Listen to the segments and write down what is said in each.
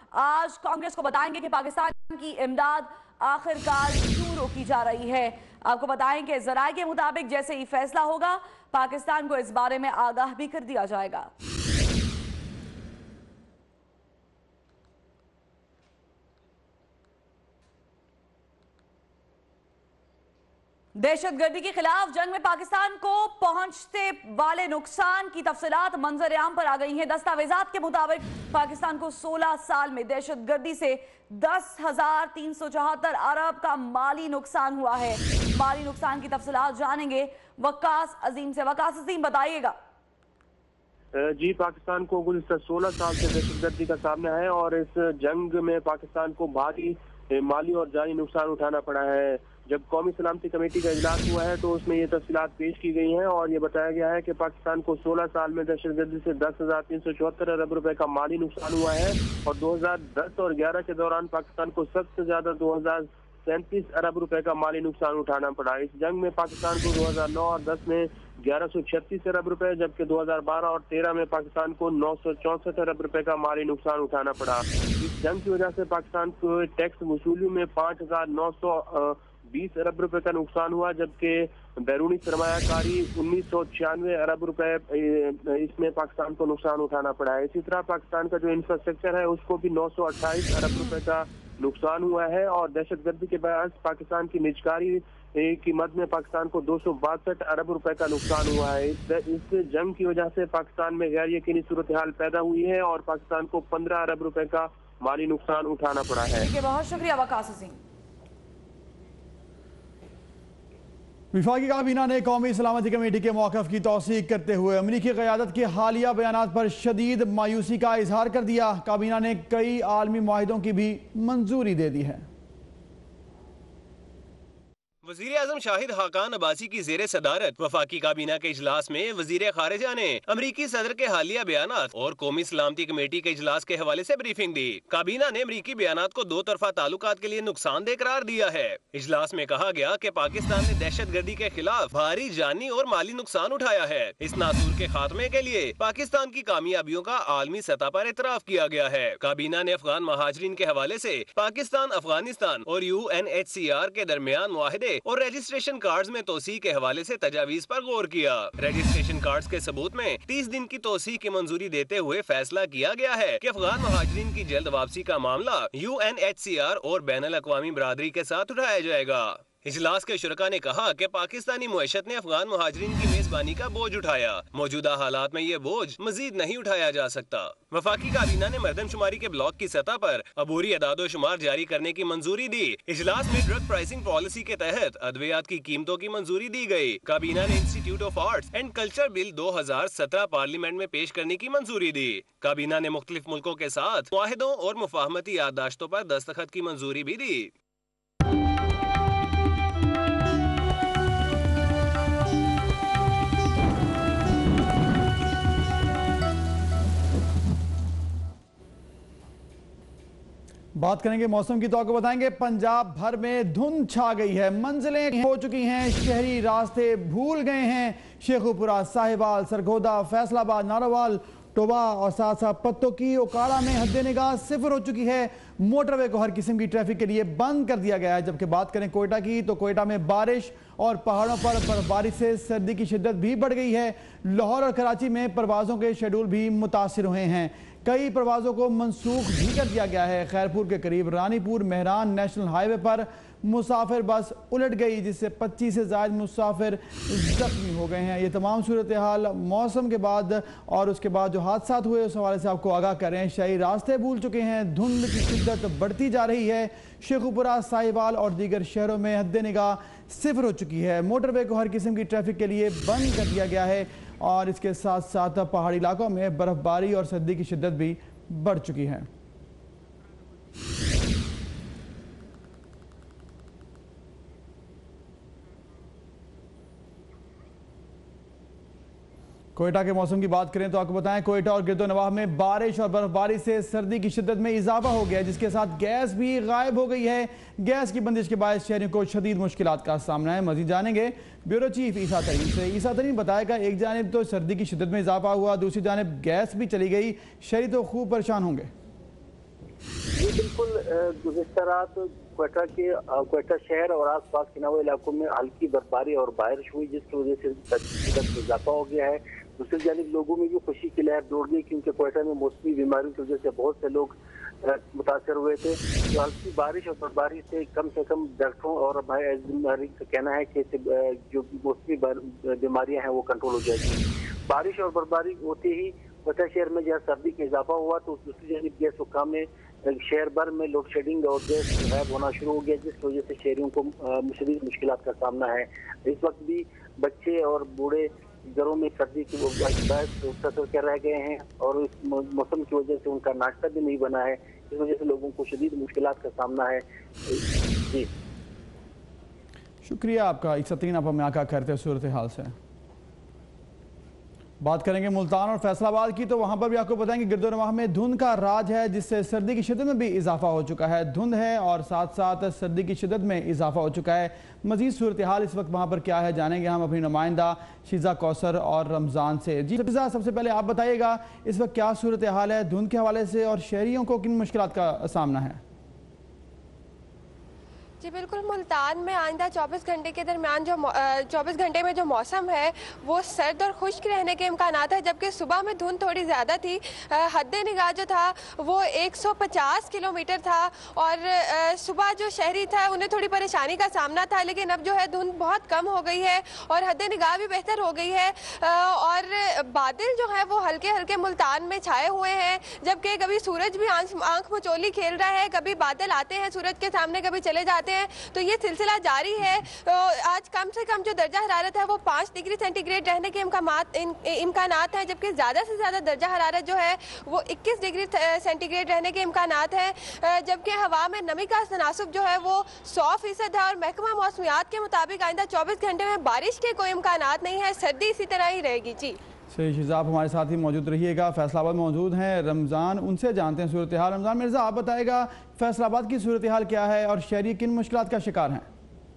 आज कांग्रेस को बताएंगे कि पाकिस्तान की इमदाद आखिरकार क्यों रोकी जा रही है। आपको बताएं कि जराये के मुताबिक जैसे ही फैसला होगा पाकिस्तान को इस बारे में आगाह भी कर दिया जाएगा। दहशतगर्दी के खिलाफ जंग में पाकिस्तान को पहुंचते वाले नुकसान की तफसीलात मंजर आम पर आ गई हैं। दस्तावेजात के मुताबिक पाकिस्तान को 16 साल में दहशतगर्दी से 10,374 अरब का माली नुकसान हुआ है। माली नुकसान की तफसीलात जानेंगे वक्कास अजीम से। वक्कास अजीम, बताइएगा। जी, पाकिस्तान को गुज़िश्ता 16 साल से दहशतगर्दी का सामना है और इस जंग में पाकिस्तान को भारी माली और जानी नुकसान उठाना पड़ा है। जब कौमी सलामती कमेटी का इजलास हुआ है तो उसमें ये तफसीलात पेश की गई हैं और ये बताया गया है कि पाकिस्तान को 16 साल में दहशतगर्दी से 10,374 अरब रुपए का माली नुकसान हुआ है और 2010 और 11 के दौरान पाकिस्तान को सबसे ज्यादा 2,037 अरब रुपए का माली नुकसान उठाना पड़ा। इस जंग में पाकिस्तान को 2009 और 10 में 1136 अरब रुपए, जबकि 2012 और 13 में पाकिस्तान को 964 अरब रुपए का माली नुकसान उठाना पड़ा। इस जंग की वजह से पाकिस्तान को टैक्स वसूली में 5,920 अरब रुपए का नुकसान हुआ, जबकि बैरूनी सरमायाकारी 1996 अरब रुपए इसमें पाकिस्तान को नुकसान उठाना पड़ा है। इसी तरह पाकिस्तान का जो इंफ्रास्ट्रक्चर है उसको भी 928 अरब रुपए का नुकसान हुआ है और दहशतगर्दी के बाद पाकिस्तान की निजकारी की मद में पाकिस्तान को 262 अरब रुपए का नुकसान हुआ है। इस जंग की वजह से पाकिस्तान में गैर यकीनी सूरत हाल पैदा हुई है और पाकिस्तान को 15 अरब रुपए का माली नुकसान उठाना पड़ा है। बहुत शुक्रिया वक्कास अजीम। विफाकी काबीना ने कौमी सलामती कमेटी के मौक़िफ़ की तौसीक करते हुए अमरीकी क़यादत के हालिया बयानात पर शदीद मायूसी का इजहार कर दिया। काबीना ने कई आलमी मुआहिदों की भी मंजूरी दे दी है। वज़ीर आज़म शाहिद हाकान अब्बासी की ज़ेरे सदारत वफाकी काबीना के इजलास में वज़ीर ख़ारिजा ने अमरीकी सदर के हालिया बयानात और कौमी सलामती कमेटी के इजलास के हवाले से ब्रीफिंग दी। काबीना ने अमरीकी बयानात को दो तरफा ताल्लुकात के लिए नुकसानदेह करार दिया है। इजलास में कहा गया कि पाकिस्तान ने दहशतगर्दी के खिलाफ भारी जानी और माली नुकसान उठाया है। इस नासूर के खात्मे के लिए पाकिस्तान की कामयाबियों का आलमी सतह पर एतराफ किया गया है। काबीना ने अफगान महाजरीन के हवाले से पाकिस्तान, अफगानिस्तान और UNHCR के दरमियान मुआहिदे और रजिस्ट्रेशन कार्ड्स में तोसी के हवाले से तजावीज पर गौर किया। रजिस्ट्रेशन कार्ड्स के सबूत में 30 दिन की तोसी की मंजूरी देते हुए फैसला किया गया है कि अफगान महाजरीन की जल्द वापसी का मामला UNHCR और बैनुल अक़वामी बरादरी के साथ उठाया जाएगा। इजलास के शुरका ने कहा कि पाकिस्तानी मुआशरत ने अफगान मुहाजिरीन की मेजबानी का बोझ उठाया। मौजूदा हालात में ये बोझ मजीद नहीं उठाया जा सकता। वफाकी काबीना ने मरदमशुमारी के ब्लॉक की सतह पर अबूरी अदादो शुमार जारी करने की मंजूरी दी। इजलास में ड्रग प्राइसिंग पॉलिसी के तहत अद्वियात की कीमतों की मंजूरी दी गई। काबीना ने institute of arts and culture bill 2017 parliament में पेश करने की मंजूरी दी। काबीना ने मुख्तलिफ मुल्कों के साथ मुआहिदों और मुफाहमती याददाश्तों पर दस्तखत की मंजूरी भी दी। बात करेंगे मौसम की, तो आपको बताएंगे पंजाब भर में धुंध छा गई है, मंजिलें हो चुकी हैं, शहरी रास्ते भूल गए हैं। शेखुपुरा, साहिवाल, सरगोदा, फैसलाबाद, नारोवाल, टोबा और साथ साथ पत्तों की ओकाड़ा में हद निगाह सिफर हो चुकी है। मोटरवे को हर किस्म की ट्रैफिक के लिए बंद कर दिया गया है। जबकि बात करें कोयटा की, तो कोयटा में बारिश और पहाड़ों पर बर्फबारी से सर्दी की शिद्दत भी बढ़ गई है। लाहौर और कराची में परवाज़ों के शेड्यूल भी मुतासिर हुए हैं। कई परवाज़ों को मनसूख भी कर दिया गया है। खैरपुर के करीब रानीपुर मेहरान नेशनल हाईवे पर मुसाफिर बस उलट गई, जिससे 25 से ज़ायद मुसाफिर जख्मी हो गए हैं। ये तमाम सूरत हाल मौसम के बाद और उसके बाद जो हादसा हुए उस हवाले से आपको आगाह कर रहे हैं। शहरी रास्ते भूल चुके हैं, धुंध की शिद्दत बढ़ती जा रही है। शेखुपुरा, साहिवाल और दीगर शहरों में हद निगाह सिफर हो चुकी है। मोटरवे को हर किस्म की ट्रैफिक के लिए बंद कर दिया गया है और इसके साथ साथ पहाड़ी इलाकों में बर्फबारी और सर्दी की शिद्दत भी बढ़ चुकी है। कोयटा के मौसम की बात करें तो आपको बताएं, कोयटा और गिरदोनवाह में बारिश और बर्फबारी से सर्दी की शिद्दत में इजाफा हो गया है, जिसके साथ गैस भी गायब हो गई है। गैस की बंदिश के बाद शहरियों को शदीद मुश्किलात का सामना है। मजीद जानेंगे ब्यूरो चीफ ईसा तरीन से। ईसा तरीन बताएगा, एक जानिब तो सर्दी की शिद्दत में इजाफा हुआ, दूसरी जानिब गैस भी चली गई, शहरी तो खूब परेशान होंगे। बिल्कुल गुज़िश्ता रात क्वेटा शहर और आसपास के नवे इलाकों में हल्की बर्फबारी और बारिश हुई, जिसकी वजह से शिद्दत में इजाफा हो गया है। दूसरी जानिब लोगों में भी खुशी की लहर दौड़ गई, क्योंकि क्वेटा में मौसमी बीमारियों की वजह से बहुत से लोग मुतासर हुए थे। तो हल्की बारिश और बर्फबारी से कम दर्दों और बीमारी का कहना है कि जो मौसमी बीमारियां हैं वो कंट्रोल हो जाएगी। बारिश और बर्फबारी होते ही क्वेटा शहर में जहाँ सर्दी का इजाफा हुआ, तो दूसरी जानिब गैस हुक्काम में शहर भर में लोड शेडिंग और गैस गायब होना शुरू हो गया, जिसकी वजह से शहरियों को शदीद मुश्किलात का सामना है। इस वक्त भी बच्चे और बूढ़े घरों में सर्दी की सतर कर रह गए हैं और इस मौसम की वजह से उनका नाश्ता भी नहीं बना है। इस वजह से लोगों को शदीद मुश्किलात का सामना है। जी शुक्रिया आपका। 103 आप हमें आका करते सूरत हाल से बात करेंगे मुल्तान और फैसलाबाद की, तो वहां पर भी आपको बताएंगे गिरदोनवाह में धुंध का राज है, जिससे सर्दी की शिद्दत में भी इजाफा हो चुका है। धुंध है और साथ साथ सर्दी की शिद्दत में इजाफा हो चुका है। मजीद सूरत हाल इस वक्त वहां पर क्या है जानेंगे हम अपनी नुमाइंदा शीजा कौसर और रमज़ान से। जी शीजा, सबसे पहले आप बताइएगा इस वक्त क्या सूरत हाल है धुंध के हवाले से और शहरियों को किन मुश्किलात का सामना है? जी बिल्कुल, मुल्तान में आइंदा 24 घंटे के दरमियान 24 घंटे में जो मौसम है वो सर्द और खुश्क रहने के इम्कानात है, जबकि सुबह में धुंध थोड़ी ज़्यादा थी। हद निगाह जो था वो 150 किलोमीटर था और सुबह जो शहरी था उन्हें थोड़ी परेशानी का सामना था, लेकिन अब जो है धुंध बहुत कम हो गई है और हद निगाह भी बेहतर हो गई है और बादल जो है वो हल्के हल्के मुल्तान में छाए हुए हैं, जबकि कभी सूरज भी आंख मचोली खेल रहा है, कभी बादल आते हैं सूरज के सामने, कभी चले जाते हैं, तो ये सिलसिला जारी है। आज कम से कम जो दर्जा हरारत है वो 5 डिग्री सेंटीग्रेड रहने के इम्कानात हैं, जबकि ज़्यादा से ज़्यादा दर्जा हरारत जो है वो 21 डिग्री सेंटीग्रेड रहने के इम्कानात हैं, जबकि हवा में नमी का तनासुब जो है वो 100% है और महकमा मौसमियात के मुताबिक आइंदा 24 घंटे में बारिश के कोई इम्कानात नहीं है, सर्दी इसी तरह ही रहेगी। जी सही शीज़ा, आप हमारे साथ ही मौजूद रहिएगा। फैसलाबाद मौजूद हैं रमज़ान, उनसे जानते हैं सूरत हाल। रमज़ान मिर्ज़ा, आप बताएगा फैसलाबाद की सूरत हाल क्या है और शहरी किन मुश्किलात का शिकार हैं?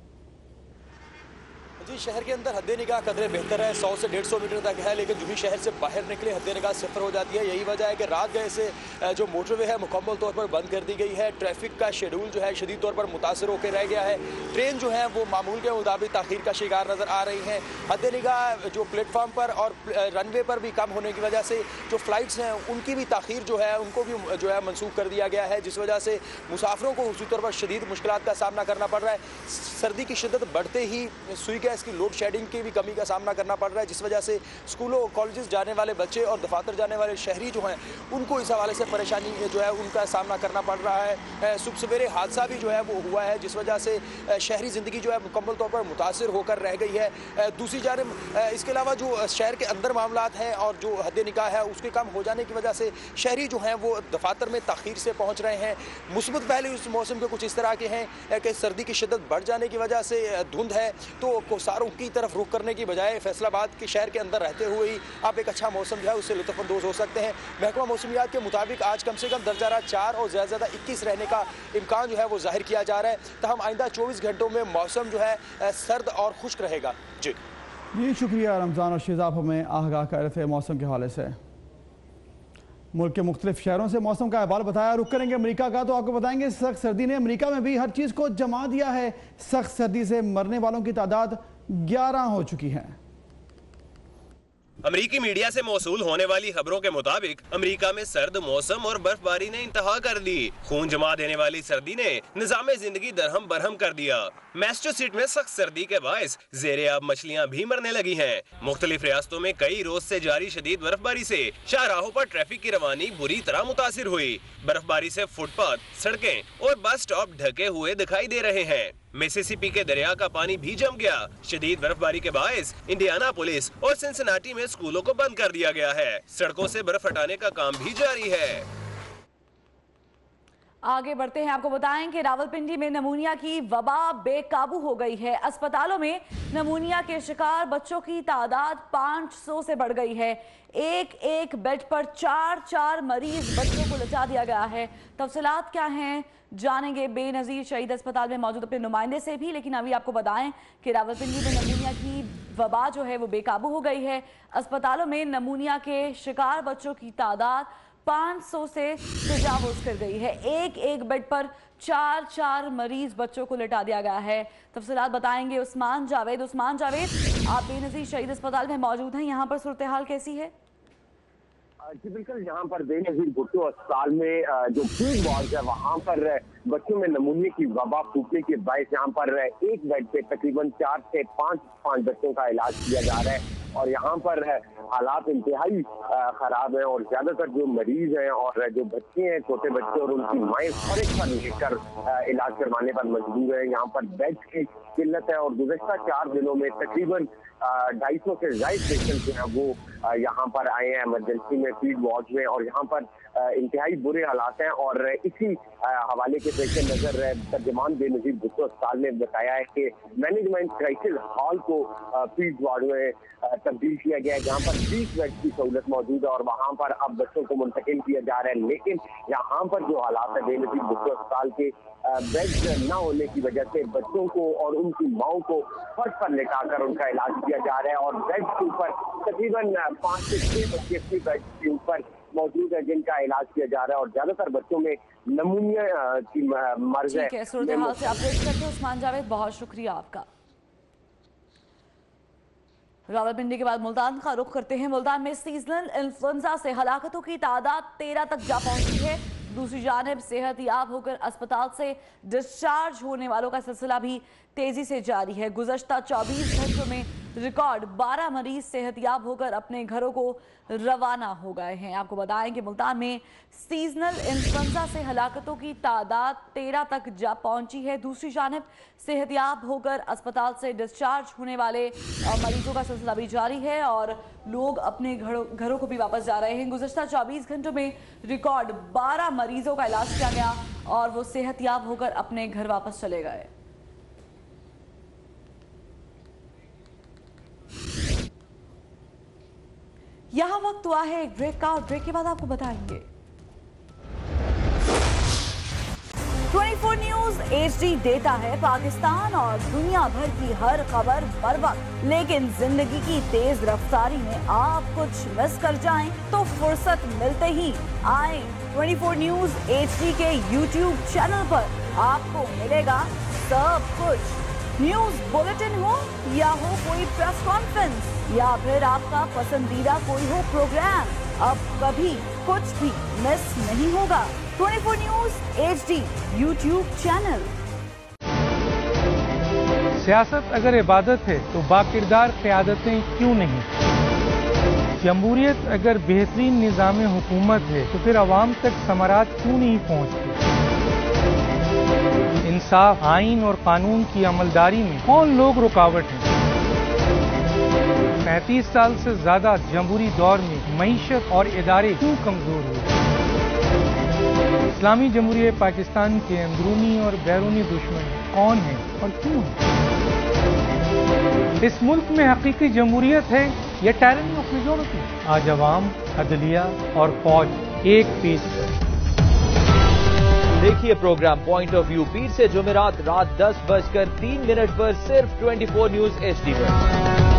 जी शहर के अंदर हद निगाह कदरे बेहतर है, 100 से 150 मीटर तक है, लेकिन जो भी शहर से बाहर निकले हद निगाह सिफर हो जाती है। यही वजह है कि रात गए से जो मोटरवे है मुकम्मल तौर पर बंद कर दी गई है। ट्रैफिक का शेड्यूल जो है शदीद तौर पर मुतासर होकर रह गया है। ट्रेन जो है वो मामूल के मुताबिक ताख़ीर का शिकार नज़र आ रही हैं। हद निगाह जो प्लेटफार्म पर और रनवे पर भी कम होने की वजह से जो फ़्लाइट्स हैं उनकी भी ताख़ीर जो है उनको भी जो है मनसूख कर दिया गया है, जिस वजह से मुसाफिरों को उसी तौर पर शदीद मुश्किलात का सामना करना पड़ रहा है। सर्दी की शिद्दत बढ़ते ही सुई गैस की लोड शेडिंग की भी कमी का सामना करना पड़ रहा है, जिस वजह से स्कूलों कॉलेजेस जाने वाले बच्चे और दफातर जाने वाले शहरी जो हैं उनको इस हवाले से परेशानी जो है उनका सामना करना पड़ रहा है। सुबह सवेरे हादसा भी जो है वो हुआ है, जिस वजह से शहरी ज़िंदगी जो है मुकम्मल तौर पर मुतासर होकर रह गई है। दूसरी जानिब इसके अलावा जो शहर के अंदर मामलात हैं और जो हद निगाह है उसके कम हो जाने की वजह से शहरी जो हैं वो दफातर में ताख़ीर से पहुँच रहे हैं। मुस्बत पहले उस मौसम के कुछ इस तरह के हैं कि सर्दी की शिद्दत बढ़ जाने की वजह से धुंध है तो कोसारों की तरफ रुख करने की बजाय फैसलाबाद के शहर के अंदर रहते हुए ही आप एक अच्छा मौसम जो है उससे लुत्फ़अंदोज़ हो सकते हैं। महकमा मौसमियात के मुताबिक आज कम से कम दर्जा हरारत 4 और ज़्यादा से ज़्यादा 21 रहने का इम्कान जो है वो जाहिर किया जा रहा है। तहम आइंदा 24 घंटों में मौसम जो है सर्द और खुश्क रहेगा। जी शुक्रिया रमज़ान और शीज़ा, आप हमें आगाह कर रहे थे मौसम के हवाले से। मुल्क के मुख्तलिफ शहरों से मौसम का अहवाल बताया। रुक करेंगे अमेरिका का, तो आपको बताएंगे सख्त सर्दी ने अमेरिका में भी हर चीज़ को जमा दिया है। सख्त सर्दी से मरने वालों की तादाद 11 हो चुकी है। अमरीकी मीडिया से मौसूल होने वाली खबरों के मुताबिक अमेरिका में सर्द मौसम और बर्फबारी ने इंतहा कर दी। खून जमा देने वाली सर्दी ने निजाम जिंदगी दरहम बरहम कर दिया। मैसाचुसेट्स में सख्त सर्दी के बायस ज़ेरे आब मछलियां भी मरने लगी हैं। मुख्तलिफ रियासतों में कई रोज से जारी शदीद बर्फबारी से शाहराहों पर ट्रैफिक की रवानी बुरी तरह मुतासिर हुई। बर्फबारी से फुटपाथ, सड़कें और बस स्टॉप ढके हुए दिखाई दे रहे हैं। मिसिसिपी के दरिया का पानी भी जम गया। शदीद बर्फबारी के बायस इंडियाना पुलिस और सिंसिनाटी में स्कूलों को बंद कर दिया गया है। सड़कों से बर्फ हटाने का काम भी जारी है। आगे बढ़ते हैं, आपको बताएं कि रावलपिंडी में नमूनिया की वबा बेकाबू हो गई है। अस्पतालों में नमूनिया के शिकार बच्चों की तादाद 500 से बढ़ गई है। एक बेड पर 4 मरीज बच्चों को लिटा दिया गया है। तफसीलात क्या हैं जानेंगे बेनज़ीर शहीद अस्पताल में मौजूद अपने नुमाइंदे से भी, लेकिन अभी आपको बताएं कि रावलपिंडी में नमूनिया की वबा जो है वो बेकाबू हो गई है। अस्पतालों में नमूनिया के शिकार बच्चों की तादाद 500 से तजावुज कर गई है। एक एक बेड पर 4 मरीज बच्चों को लिटा दिया गया है। तफसीलात बताएंगे उस्मान जावेद। आप बेनजीर शहीद अस्पताल में मौजूद हैं, यहाँ पर सूरत हाल कैसी है? जी बिल्कुल, यहाँ पर बेनजीर भुट्टो अस्पताल में जो फील्ड वार्ड है वहाँ पर बच्चों में नमूने की वबा फूटने के बायस यहाँ पर एक बेड पे तकरीबन 4 से 5 बच्चों का इलाज किया जा रहा है और यहाँ पर हालात इंतहाई खराब है और ज्यादातर जो मरीज हैं और जो बच्चे हैं, छोटे बच्चे और उनकी माएँ फर्क पर लेकर इलाज करवाने पर मजबूर है। यहाँ पर बेड की किल्लत है और गुज़श्ता 4 दिनों में तकरीबन 250 से ज्यादा पेशेंट जो है वो यहाँ पर आए हैं इमरजेंसी में, फील्ड वार्ड में, और यहाँ पर इंतहाई बुरे हालात हैं। और इसी हवाले के पेश नजर तर्जमान बेनजीर भुट्टो अस्पताल ने बताया है कि मैनेजमेंट क्राइसिस हॉल को फील्ड वार्ड में तब्दील किया गया है, जहाँ पर 20 बेड की सहूलत मौजूद है और वहाँ पर अब बच्चों को मुंतकिल किया जा रहा है। लेकिन यहाँ पर जो हालात है बेनजीर भुट्टो अस्पताल के बेड न होने की वजह से बच्चों को और उनकी माओ को फर्श पर लेटाकर उनका इलाज किया जा रहा है और बेड के ऊपर तकरीबन 5 से 6 बच्चे अपनी बेड के ऊपर मौजूद है जिनका इलाज किया जा रहा है और ज्यादातर बच्चों में नमूनिया की मर्ज है। ठीक है, सूरत हाल से अपडेट करते उस्मान जावेद, बहुत शुक्रिया आपका। रावलपिंडी के बाद मुल्तान का रुख करते हैं। मुल्तान में सीजनल इन्फ्लुएंजा से हलाकतों की तादाद 13 तक जा पहुंची है। दूसरी जानिब सेहत याब होकर अस्पताल से डिस्चार्ज होने वालों का सिलसिला भी तेजी से जारी है। गुज़श्ता 24 घंटों में रिकॉर्ड 12 मरीज सेहत याब होकर अपने घरों को रवाना हो गए हैं। आपको बताएं कि मुल्तान में सीजनल इन्फ्लुएंजा से हलाकतों की तादाद 13 तक जा पहुंची है। दूसरी जानिब सेहत याब होकर अस्पताल से डिस्चार्ज होने वाले मरीजों का सिलसिला भी जारी है और लोग अपने घरों को भी वापस जा रहे हैं। गुज़श्ता 24 घंटों में रिकॉर्ड 12 मरीजों का इलाज किया गया और वो सेहत याब होकर अपने घर वापस चले गए। यहां वक्त हुआ है एक ब्रेक का और ब्रेक के बाद आपको बताएंगे 24 न्यूज HD देता है पाकिस्तान और दुनिया भर की हर खबर बर वक्त, लेकिन जिंदगी की तेज रफ्तारी में आप कुछ मिस कर जाएं तो फुर्सत मिलते ही आए 24 न्यूज HD के YouTube चैनल पर। आपको मिलेगा सब कुछ, न्यूज बुलेटिन हो या हो कोई प्रेस कॉन्फ्रेंस या फिर आपका पसंदीदा कोई हो प्रोग्राम, अब कभी कुछ भी मिस नहीं होगा। 24 न्यूज HD YouTube चैनल। सियासत अगर इबादत है तो बाकिरदार क़यादतें क्यों नहीं? जमहूरियत अगर बेहतरीन निज़ाम हुकूमत है तो फिर अवाम तक समारात क्यों नहीं पहुँचती? इंसाफ, आइन और कानून की अमलदारी में कौन लोग रुकावट हैं? 35 साल से ज्यादा जमहूरी दौर में मईशत और इदारे क्यों कमजोर हुए? इस्लामी जमहूरियत पाकिस्तान के अंदरूनी और बैरूनी दुश्मन कौन हैं और क्यों हैं? इस मुल्क में हकीकी जमहूरियत है या टायरनी ऑफ मेजॉरिटी? आज अवाम, अदलिया और फौज एक पीस पर। देखिए प्रोग्राम पॉइंट ऑफ व्यू पीर से जुमेरात रात 10:03 पर सिर्फ 24 न्यूज HD पर।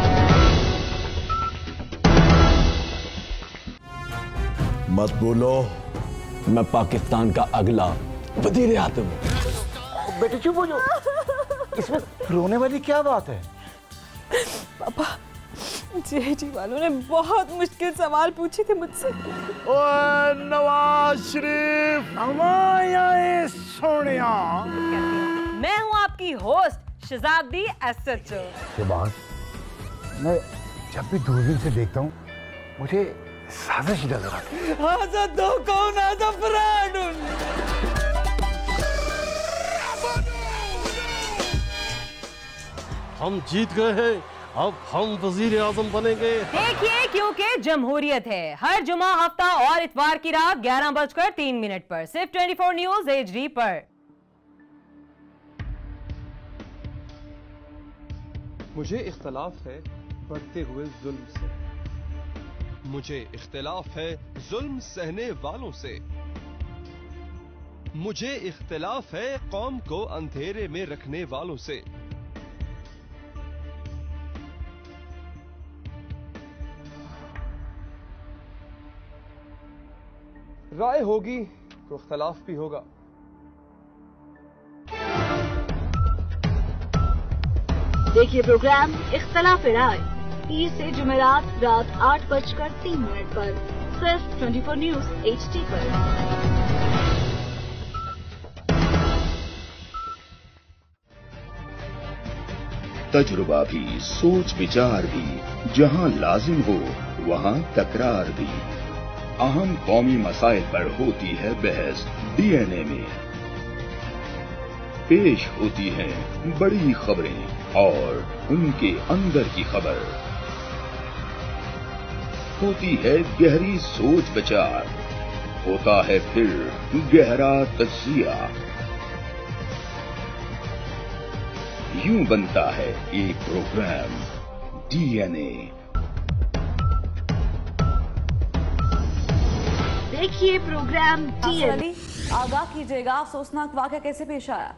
मत बोलो, मैं पाकिस्तान का अगला वजीर आज़म हूं। बेटे चुप हो जाओ, इसमें रोने वाली क्या बात है? पापा, JD वालों ने बहुत मुश्किल सवाल पूछे थे मुझसे। ओए नवाज शरीफ, हमारे सोनिया। मैं हूँ आपकी होस्ट शहजादी SHO। सुभान, मैं जब भी दूरबीन से देखता हूँ मुझे साजिश नजर आती है। आजा दो कौन आजा फ्रॉड। हम जीत गए हैं, अब हम वजीर आजम बनेंगे। देखिए, क्योंकि जमहूरियत है। हर जुमा, हफ्ता और इतवार की रात 11:03 पर सिर्फ 24 न्यूज HD पर। मुझे इख्तलाफ है बढ़ते हुए जुल्म से, मुझे इख्तिलाफ है जुल्म सहने वालों से, मुझे इख्तिलाफ है कौम को अंधेरे में रखने वालों से। राय होगी तो इख्तलाफ भी होगा। देखिए प्रोग्राम इख्तलाफ राय 30 से जुमेरात रात 8:03 पर सिर्फ 24 न्यूज HD पर। तजुर्बा भी, सोच विचार भी, जहां लाजिम हो वहां तकरार भी। अहम कौमी मसाइल पर होती है बहस DNA में। पेश होती हैं बड़ी खबरें और उनके अंदर की खबर। होती है गहरी सोच विचार, होता है फिर गहरा तजिया। यूं बनता है एक प्रोग्राम DNA। देखिए प्रोग्राम DNA। आगाह कीजिएगा, अफसोसनाक वाक़या कैसे पेश आया?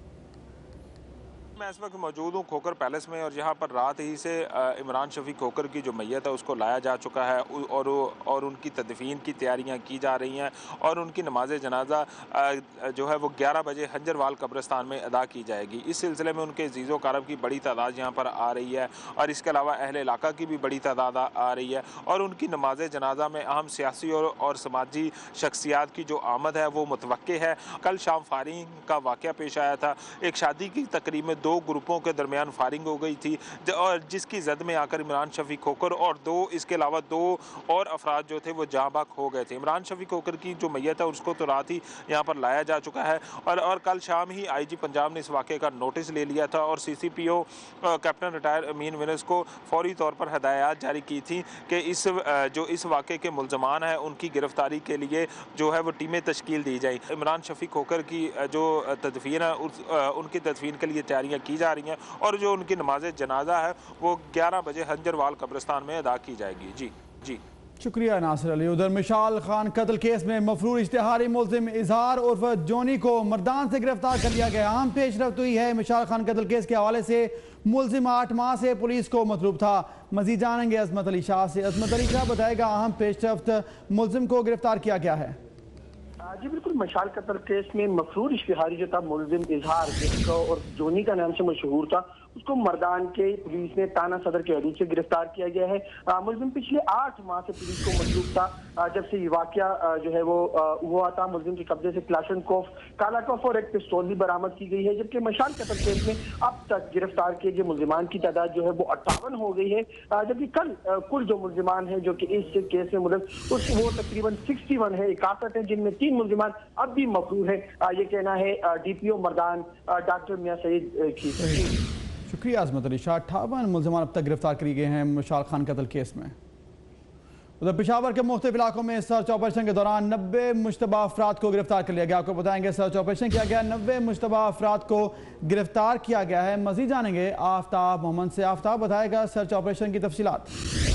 मैं इस वक्त मौजूद हूँ खोकर पैलेस में और यहाँ पर रात ही से इमरान शफीक खोकर की जो मैयत है उसको लाया जा चुका है और उनकी तदफीन की तैयारियाँ की जा रही हैं और उनकी नमाज जनाजा जो है वो 11 बजे हंजरवाल कब्रिस्तान में अदा की जाएगी। इस सिलसिले में उनके जीज़ो कारब की बड़ी तादाद यहाँ पर आ रही है और इसके अलावा अहले इलाका की भी बड़ी तादाद आ रही है और उनकी नमाज जनाजा में अहम सियासी और समाजी शख्सियात की जो आमद है वो मुतवक्के है। कल शाम फायरिंग का वाक़या पेश आया था। एक शादी की तकरीब में 2 ग्रुपों के दरमियान फायरिंग हो गई थी और जिसकी जद में आकर इमरान शफीक खोकर और इसके अलावा 2 और अफराद जो थे वो जाँ बाक हो गए थे। इमरान शफीक खोकर की जो मैयत है उसको तो रात ही यहाँ पर लाया जा चुका है और कल शाम ही IG पंजाब ने इस वाक़े का नोटिस ले लिया था और CCPO captain retire Amin Wains को फौरी तौर पर हदायत जारी की थी कि इस वाक़े के मुल्ज़मान हैं उनकी गिरफ्तारी के लिए जो है वो टीमें तश्कील दी जाएँ। इमरान शफीक खोकर की जो तदफीन है उनकी तदफीन के लिए तैयारियाँ की जा रही हैं और जो उनकी नमाज जनाजा है वो 11 बजे हंजरवाल कब्रिस्तान में अदा की जाएगी। जी शुक्रिया नासिर अली। उधर मिशाल खान कत्ल केस में मफरूर इश्तिहारी मुल्जिम इजहार उर्फ जोनी को मर्दान से गिरफ्तार कर लिया गया। अहम पेशरफ्त हुई है। मिशाल खान कत्ल केस के हवाले से मुल्जिम 8 माह से पुलिस को मतलूब था। मजीद जानेंगे अजमत अली शाह से। अजमत अली शाह बताएगा अहम पेशरफ्त, मुल्जिम को गिरफ्तार किया गया है। जी बिल्कुल, मशाल कत्ल केस में मफरूर इश्तिहारी जो था मुल्जिम इजहार, जिसका और जोनी का नाम से मशहूर था, उसको मर्दान के पुलिस ने ताना सदर के हदूद से गिरफ्तार किया गया है। मुल्जिम पिछले 8 माह से पुलिस को मतलूब था जब से ये वाकया जो है वो हुआ था। मुल्जिम के कब्जे से क्लाशनकोफ, कालाकोफ और एक पिस्तौल भी बरामद की गई है। जबकि मशाल कत्ल केस में अब तक गिरफ्तार किए गए मुल्जिमान की तादाद जो है वो 58 हो गई है। जबकि कल कुल जो मुल्जिमान है जो कि इस केस में मुल्ज़िम वो तकरीबन 61 है, 61 है, जिनमें 3 मुल्जिमान अब भी मफरूर है। ये कहना है DPO मर्दान डॉक्टर मियां सईद की। शुक्रिया अजमत अली शाह। 58 मुल्ज़मान अब तक गिरफ्तार किए गए हैं मिशाल खान कत्ल केस में। उधर पेशावर के मुख्तलिफ इलाकों में सर्च ऑपरेशन के दौरान 90 मुश्तबा अफराद को गिरफ्तार कर लिया गया। आपको बताएंगे सर्च ऑपरेशन किया गया, 90 मुश्तबा अफराद को गिरफ्तार किया गया है। मजीद जानेंगे आफ्ताब मोहम्मद से। आफ्ताब बताएगा सर्च ऑपरेशन की तफसीलात।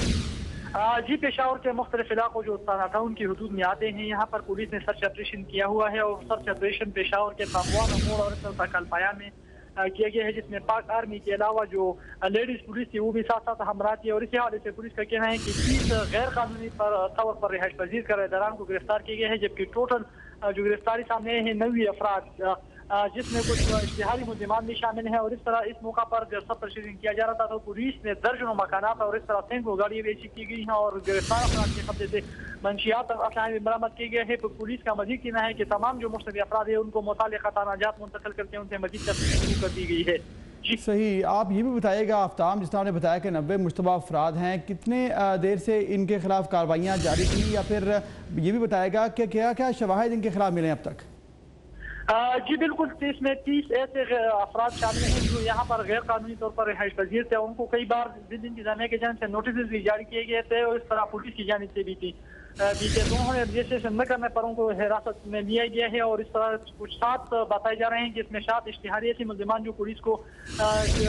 जी, पेशावर के मुख्तलिफ इलाकों जो था उनकी हदूद में आते हैं। यहाँ पर पुलिस ने सर्च ऑपरेशन किया हुआ है और सर्च ऑपरेशन पेशावर के पाकवान मोड़ और कलपाया में किया गया है, जिसमें पाक आर्मी के अलावा जो लेडीज पुलिस थी वो भी साथ साथ हमरा थी। और इसी हवाले से पुलिस का कहना है कि 30 गैर कानूनी तौर पर रिहाइश पजीर करारदारान को गिरफ्तार किया गया है। जबकि टोटल जो गिरफ्तारी सामने है 90 अफराद, जिसमें कुछ इश्तिहारी मुल्जिमान भी शामिल हैं। और इस तरह इस मौका पर जब सब प्रोसीडिंग किया जा रहा था तो पुलिस ने दर्जनों मकानात और इस तरह सैकड़ों गाड़ियां बेची की गई हैं और गिरफ्तार अफराद के कब्जे से मंशियात और असामी बरामद किए गए हैं। तो पुलिस का मजीद कहना है कि तमाम जो मुस्तवी अफराद है उनको मुतालिका तानाजात मुंतकिल करके उनसे मजीद तफ्तीश शुरू कर दी गई है। सही, आप ये भी बताइएगा आफ्ताब, जिस तरह आपने बताया कि 90 मुश्तबा अफराद हैं, कितने देर से इनके खिलाफ कार्रवाइयाँ जारी थी, या फिर ये भी बताएगा कि क्या क्या शवाहिद इनके खिलाफ मिले अब तक? जी बिल्कुल, इसमें 30 ऐसे अफराद शामिल हैं जो यहाँ पर गैर कानूनी तौर पर रिहाइश पजीर थे। उनको कई बार जिन इंतजामिया की जानिब से नोटिस भी जारी किए गए थे और इस तरह पुलिस की जानिब से भी थी। बीते 2 रजिस्ट्रेशन न करने पर उनको हिरासत में लिया गया है और इस तरह कुछ 7 बताए जा रहे हैं, जिसमें 7 इश्तिहारी ऐसे मुल्जिमान जो पुलिस को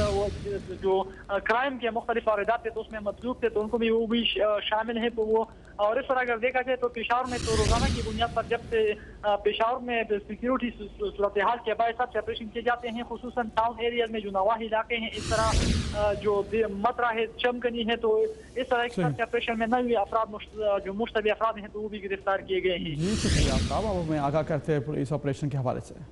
जो क्राइम के मुख्तलिफ वारदात थे तो उसमें मतलूब थे, तो उनको भी वो भी शामिल है। तो वो और इस तरह अगर देखा जाए तो पेशावर में तो रोजाना की बुनियाद पर जब से पेशावर में सिक्योरिटी सूरत हाल के बाद सबसे ऑपरेशन किए जाते हैं, खुसूसन टाउन एरिया में जो नवाही इलाके हैं, इस तरह जो मतरा है, चमकनी है, तो इस तरह के ऑपरेशन में नए अफराद जो मुश्तबे अफराद हैं तो वो भी गिरफ्तार किए गए हैं। जी शुक्रिया साहब, अब हमें आगाह करते हैं पुलिस ऑपरेशन के हवाले से।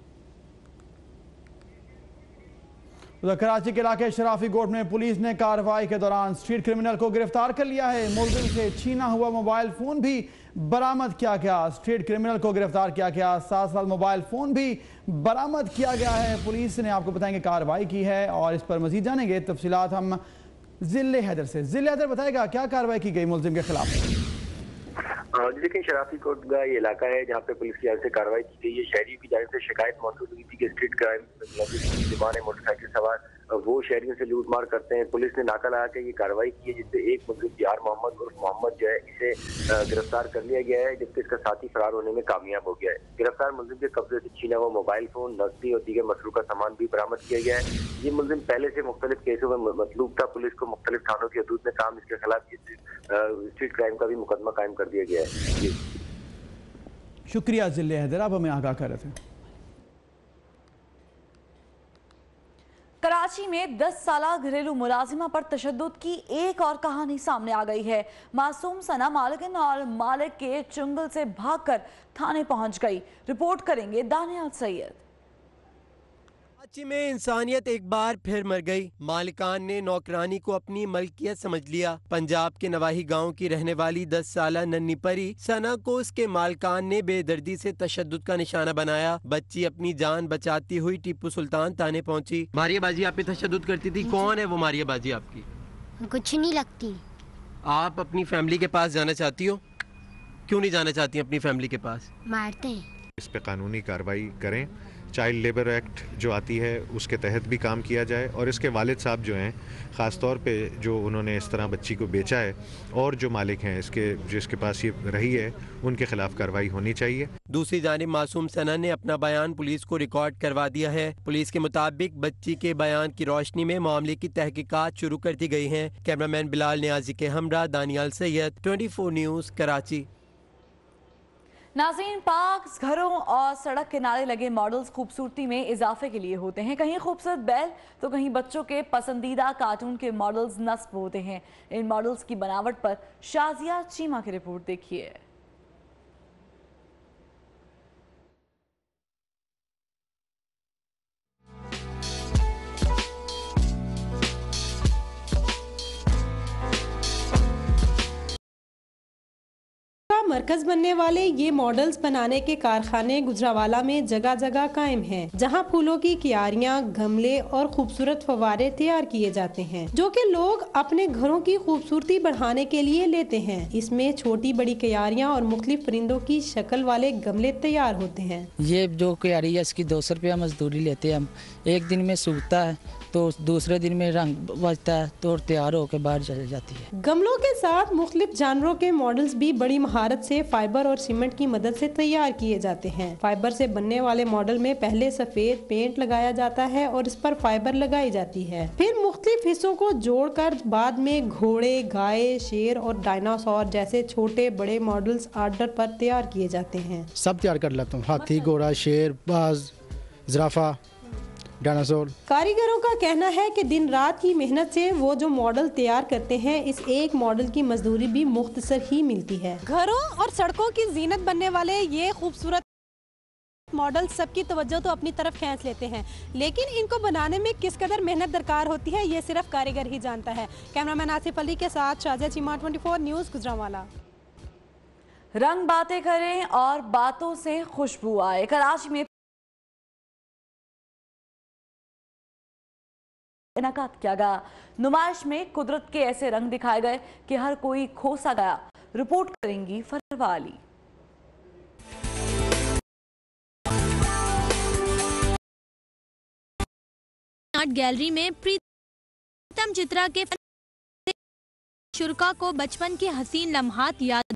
उधर कराची के इलाके शराफी कोर्ट में पुलिस ने कार्रवाई के दौरान स्ट्रीट क्रिमिनल को गिरफ्तार कर लिया है। मुलजिम से छीना हुआ मोबाइल फोन भी बरामद किया गया। स्ट्रीट क्रिमिनल को गिरफ्तार किया गया, साथ साथ मोबाइल फोन भी बरामद किया गया है। पुलिस ने आपको बताएंगे कार्रवाई की है और इस पर मजीद जानेंगे। तफसीलात हम जिले हैदर से। जिले हैदर बताएगा क्या कार्रवाई की गई मुलजिम के खिलाफ। लेकिन शराफी कोट का ये इलाका है जहाँ पे पुलिस की जानिब से कार्रवाई की गई है। शहरियों की जानिब से शिकायत मौजूद हुई थी कि स्ट्रीट क्राइम मुसलमान मोटरसाइकिल सवार वो शहरियों से लूटमार करते हैं। पुलिस ने नाका लगा के ये कार्रवाई की है, जिससे एक मुलजिम यार मोहम्मद उर्फ मोहम्मद जो है इसे गिरफ्तार कर लिया गया है, जबकि इसका साथी फरार होने में कामयाब हो गया है। गिरफ्तार मुलजिम के कब्जे से छीना हुआ मोबाइल फोन, नकदी और दीगर मसरूका सामान भी बरामद किया गया है। ये मुलजिम पहले से मुख्तलिफ केसों में मतलूब था। पुलिस को मुख्तलिफ थानों की हदूद में काम इसके खिलाफ स्ट्रीट क्राइम का भी मुकदमा कायम कर दिया गया है। शुक्रिया जिले हैदर, अब हमें आगाह कर रहे थे। कराची में 10 साला घरेलू मुलाजिमा पर तशद्दुद की एक और कहानी सामने आ गई है। मासूम सना मालिकिन और मालिक के चुंगल से भागकर थाने पहुंच गई। रिपोर्ट करेंगे दानियाल सैयद। कराची में इंसानियत एक बार फिर मर गई। मालिकान ने नौकरानी को अपनी मलकियत समझ लिया। पंजाब के नवाही गांव की रहने वाली 10 साला नन्ही परी सना को उसके मालिकान ने बेदर्दी से तशद्दुद का निशाना बनाया। बच्ची अपनी जान बचाती हुई टीपू सुल्तान थाने पहुंची। मारिया बाजी आप पे तशद्दुद करती थी, कौन है वो मारिया बाजी आपकी? कुछ नहीं लगती। आप अपनी फैमिली के पास जाना चाहती हो? क्यों नहीं जाना चाहती अपनी फैमिली के पास? मारते हैं। इस पे कानूनी कार्रवाई करें। चाइल्ड लेबर एक्ट जो आती है उसके तहत भी काम किया जाए और इसके वालिद साहब जो हैं ख़ास तौर पे जो उन्होंने इस तरह बच्ची को बेचा है और जो मालिक हैं इसके जिसके पास ये रही है उनके खिलाफ कार्रवाई होनी चाहिए। दूसरी जानिब मासूम सना ने अपना बयान पुलिस को रिकॉर्ड करवा दिया है। पुलिस के मुताबिक बच्ची के बयान की रोशनी में मामले की तहकीकात शुरू कर दी गई हैं। कैमरामैन बिलाल नियाजी के हमरा दानियाल सैयद, 24 न्यूज़ कराची। नाज़रीन, पार्क्स, घरों और सड़क किनारे लगे मॉडल्स खूबसूरती में इजाफे के लिए होते हैं। कहीं खूबसूरत बैल तो कहीं बच्चों के पसंदीदा कार्टून के मॉडल्स नस्ब होते हैं। इन मॉडल्स की बनावट पर शाजिया चीमा की रिपोर्ट देखिए। मरकज बनने वाले ये मॉडल्स बनाने के कारखाने गुजरावाला में जगह जगह कायम हैं, जहां फूलों की क्यारियां, गमले और खूबसूरत फव्वारे तैयार किए जाते हैं, जो कि लोग अपने घरों की खूबसूरती बढ़ाने के लिए लेते हैं। इसमें छोटी बड़ी क्यारियां और मुख्तलिफ परिंदों की शक्ल वाले गमले तैयार होते हैं। ये जो क्यारी है इसकी 200 रुपया मजदूरी लेते हैं हम। एक दिन में सूखता है तो दूसरे दिन में रंग बजता है तो तैयार होकर बाहर चली जाती है। गमलों के साथ मुख्तलिफ जानवरों के मॉडल्स भी बड़ी महारत से फाइबर और सीमेंट की मदद से तैयार किए जाते हैं। फाइबर से बनने वाले मॉडल में पहले सफेद पेंट लगाया जाता है और इस पर फाइबर लगाई जाती है। फिर मुख्तलिफ हिस्सों को जोड़कर बाद में घोड़े, गाय, शेर और डायनासोर जैसे छोटे बड़े मॉडल्स ऑर्डर पर तैयार किए जाते हैं। सब तैयार कर लेता हूँ, हाथी, घोड़ा, शेर, बाज, जिराफा, डायनासोर। कारीगरों का कहना है कि दिन रात की मेहनत से वो जो मॉडल तैयार करते हैं, इस एक मॉडल की मजदूरी भी मुख्तसर ही मिलती है। घरों और सड़कों की जीनत बनने वाले ये खूबसूरत मॉडल सबकी तवज्जो तो अपनी तरफ खींच लेते हैं, लेकिन इनको बनाने में किस कदर मेहनत दरकार होती है ये सिर्फ कारीगर ही जानता है। कैमरामैन आसिफ अली के साथ शाजिया चीमा, 24 न्यूज़ गुजरांवाला। रंग बातें करें और बातों से खुशबू आए। कराची में इनाकात किया गया। नुमाइश में कुदरत के ऐसे रंग दिखाए गए कि हर कोई खो सा गया। रिपोर्ट करेंगी फरवा अली। आर्ट गैलरी में प्रीतम चित्रा के शुरका को बचपन के हसीन लम्हात याद।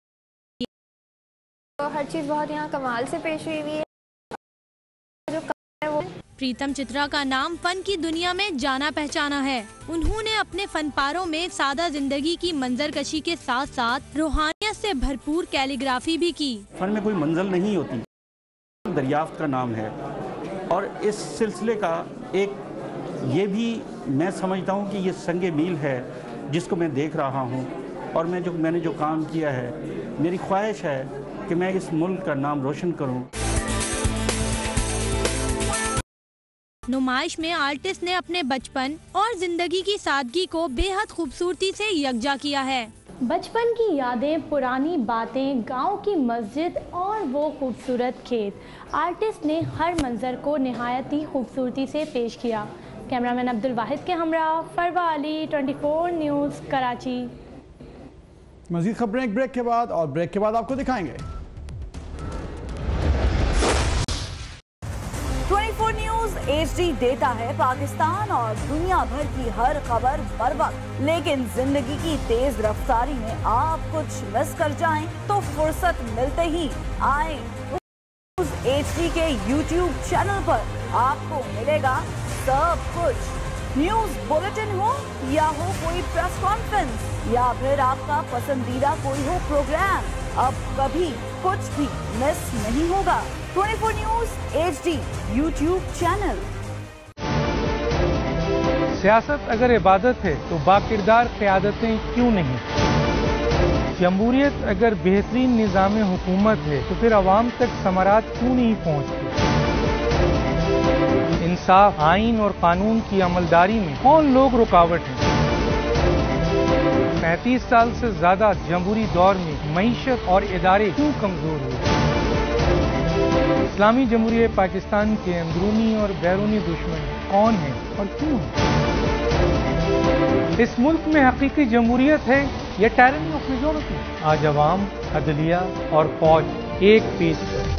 तो हर चीज बहुत यहाँ कमाल से पेश हुई है। जो है वो प्रीतम चित्रा का नाम फन की दुनिया में जाना पहचाना है। उन्होंने अपने फनपारों में सादा जिंदगी की मंजरकशी के साथ साथ रूहानियत अहमियत से भरपूर कैलीग्राफी भी की। फन में कोई मंजिल नहीं होती, दरियाफ्त का नाम है। और इस सिलसिले का एक ये भी मैं समझता हूँ कि ये संगे मील है जिसको मैं देख रहा हूँ। और मैंने जो काम किया है, मेरी ख्वाहिश है कि मैं इस मुल्क का नाम रोशन करूँ। नुमाइश में आर्टिस्ट ने अपने बचपन और जिंदगी की सादगी को बेहद खूबसूरती से यकजा किया है। बचपन की यादें, पुरानी बातें, गांव की मस्जिद और वो खूबसूरत खेत, आर्टिस्ट ने हर मंजर को निहायत ही खूबसूरती से पेश किया। कैमरामैन अब्दुल वाहिद के हमरा फरवा अली, 24 न्यूज़, कराची। मज़ीद खबरें एक ब्रेक के बाद, और ब्रेक के बाद आपको दिखाएंगे। 24 न्यूज़ HD देता है पाकिस्तान और दुनिया भर की हर खबर बर वक्त, लेकिन जिंदगी की तेज रफ्तारी में आप कुछ मिस कर जाएं तो फुर्सत मिलते ही आए न्यूज़ HD के YouTube चैनल पर आपको मिलेगा सब कुछ। न्यूज़ बुलेटिन हो या हो कोई प्रेस कॉन्फ्रेंस या फिर आपका पसंदीदा कोई हो प्रोग्राम, अब कभी कुछ भी मिस नहीं होगा। 24 न्यूज़ HD YouTube चैनल। सियासत अगर इबादत है तो बाकिरदार क़यादतें क्यों नहीं? जमहूरियत अगर बेहतरीन निज़ाम हुकूमत है तो फिर अवाम तक समारात क्यों नहीं पहुँचती? इंसाफ, आइन और कानून की अमलदारी में कौन लोग रुकावट हैं? 35 साल से ज्यादा जमहूरी दौर में मईशत और इदारे क्यों कमजोर हुए? इस्लामी जमहूरियत पाकिस्तान के अंदरूनी और बैरूनी दुश्मन कौन हैं और क्यों हैं? इस मुल्क में हकीकी जमहूरियत है या टायरनी ऑफ मेजॉरिटी? आज अवाम, अदलिया और फौज एक पीस पर।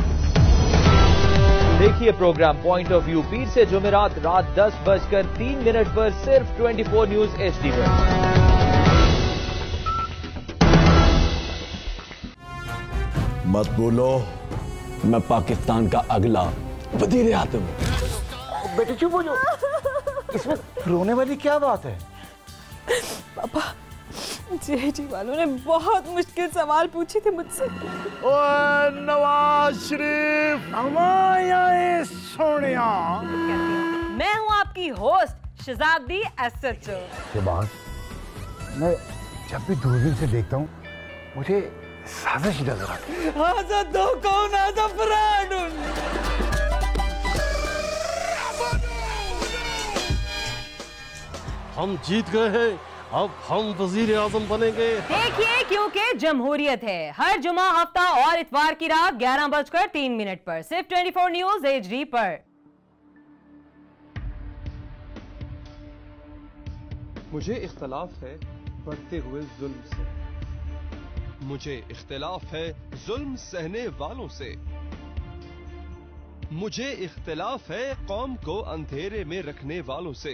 देखिए प्रोग्राम पॉइंट ऑफ व्यू पीर से जुमेरात रात 10:03 पर सिर्फ 24 न्यूज़ HD पर। मत बोलो, मैं पाकिस्तान का अगला वजीर आज़म हूँ। बेटे चुप हो जाओ, इसमें रोने वाली क्या बात है? पापा, जेठी वालों ने बहुत मुश्किल सवाल पूछे थे मुझसे। ओए नवाज शरीफ, हमारे सोनिया। मैं हूँ आपकी होस्ट शहजादी SHO। के बाद मैं जब भी दूरबीन से देखता हूँ मुझे साजिश नजर आती है। हम जीत गए हैं, अब हम वजीर आजम बनेंगे। देखिए, क्योंकि जमहूरियत है। हर जुमा, हफ्ता और इतवार की रात 11:03 पर सिर्फ 24 न्यूज़ HD पर। मुझे इख्तलाफ है बढ़ते हुए जुल्म से। मुझे इख्तिलाफ है जुल्म सहने वालों से। मुझे इख्तिलाफ है कौम को अंधेरे में रखने वालों से।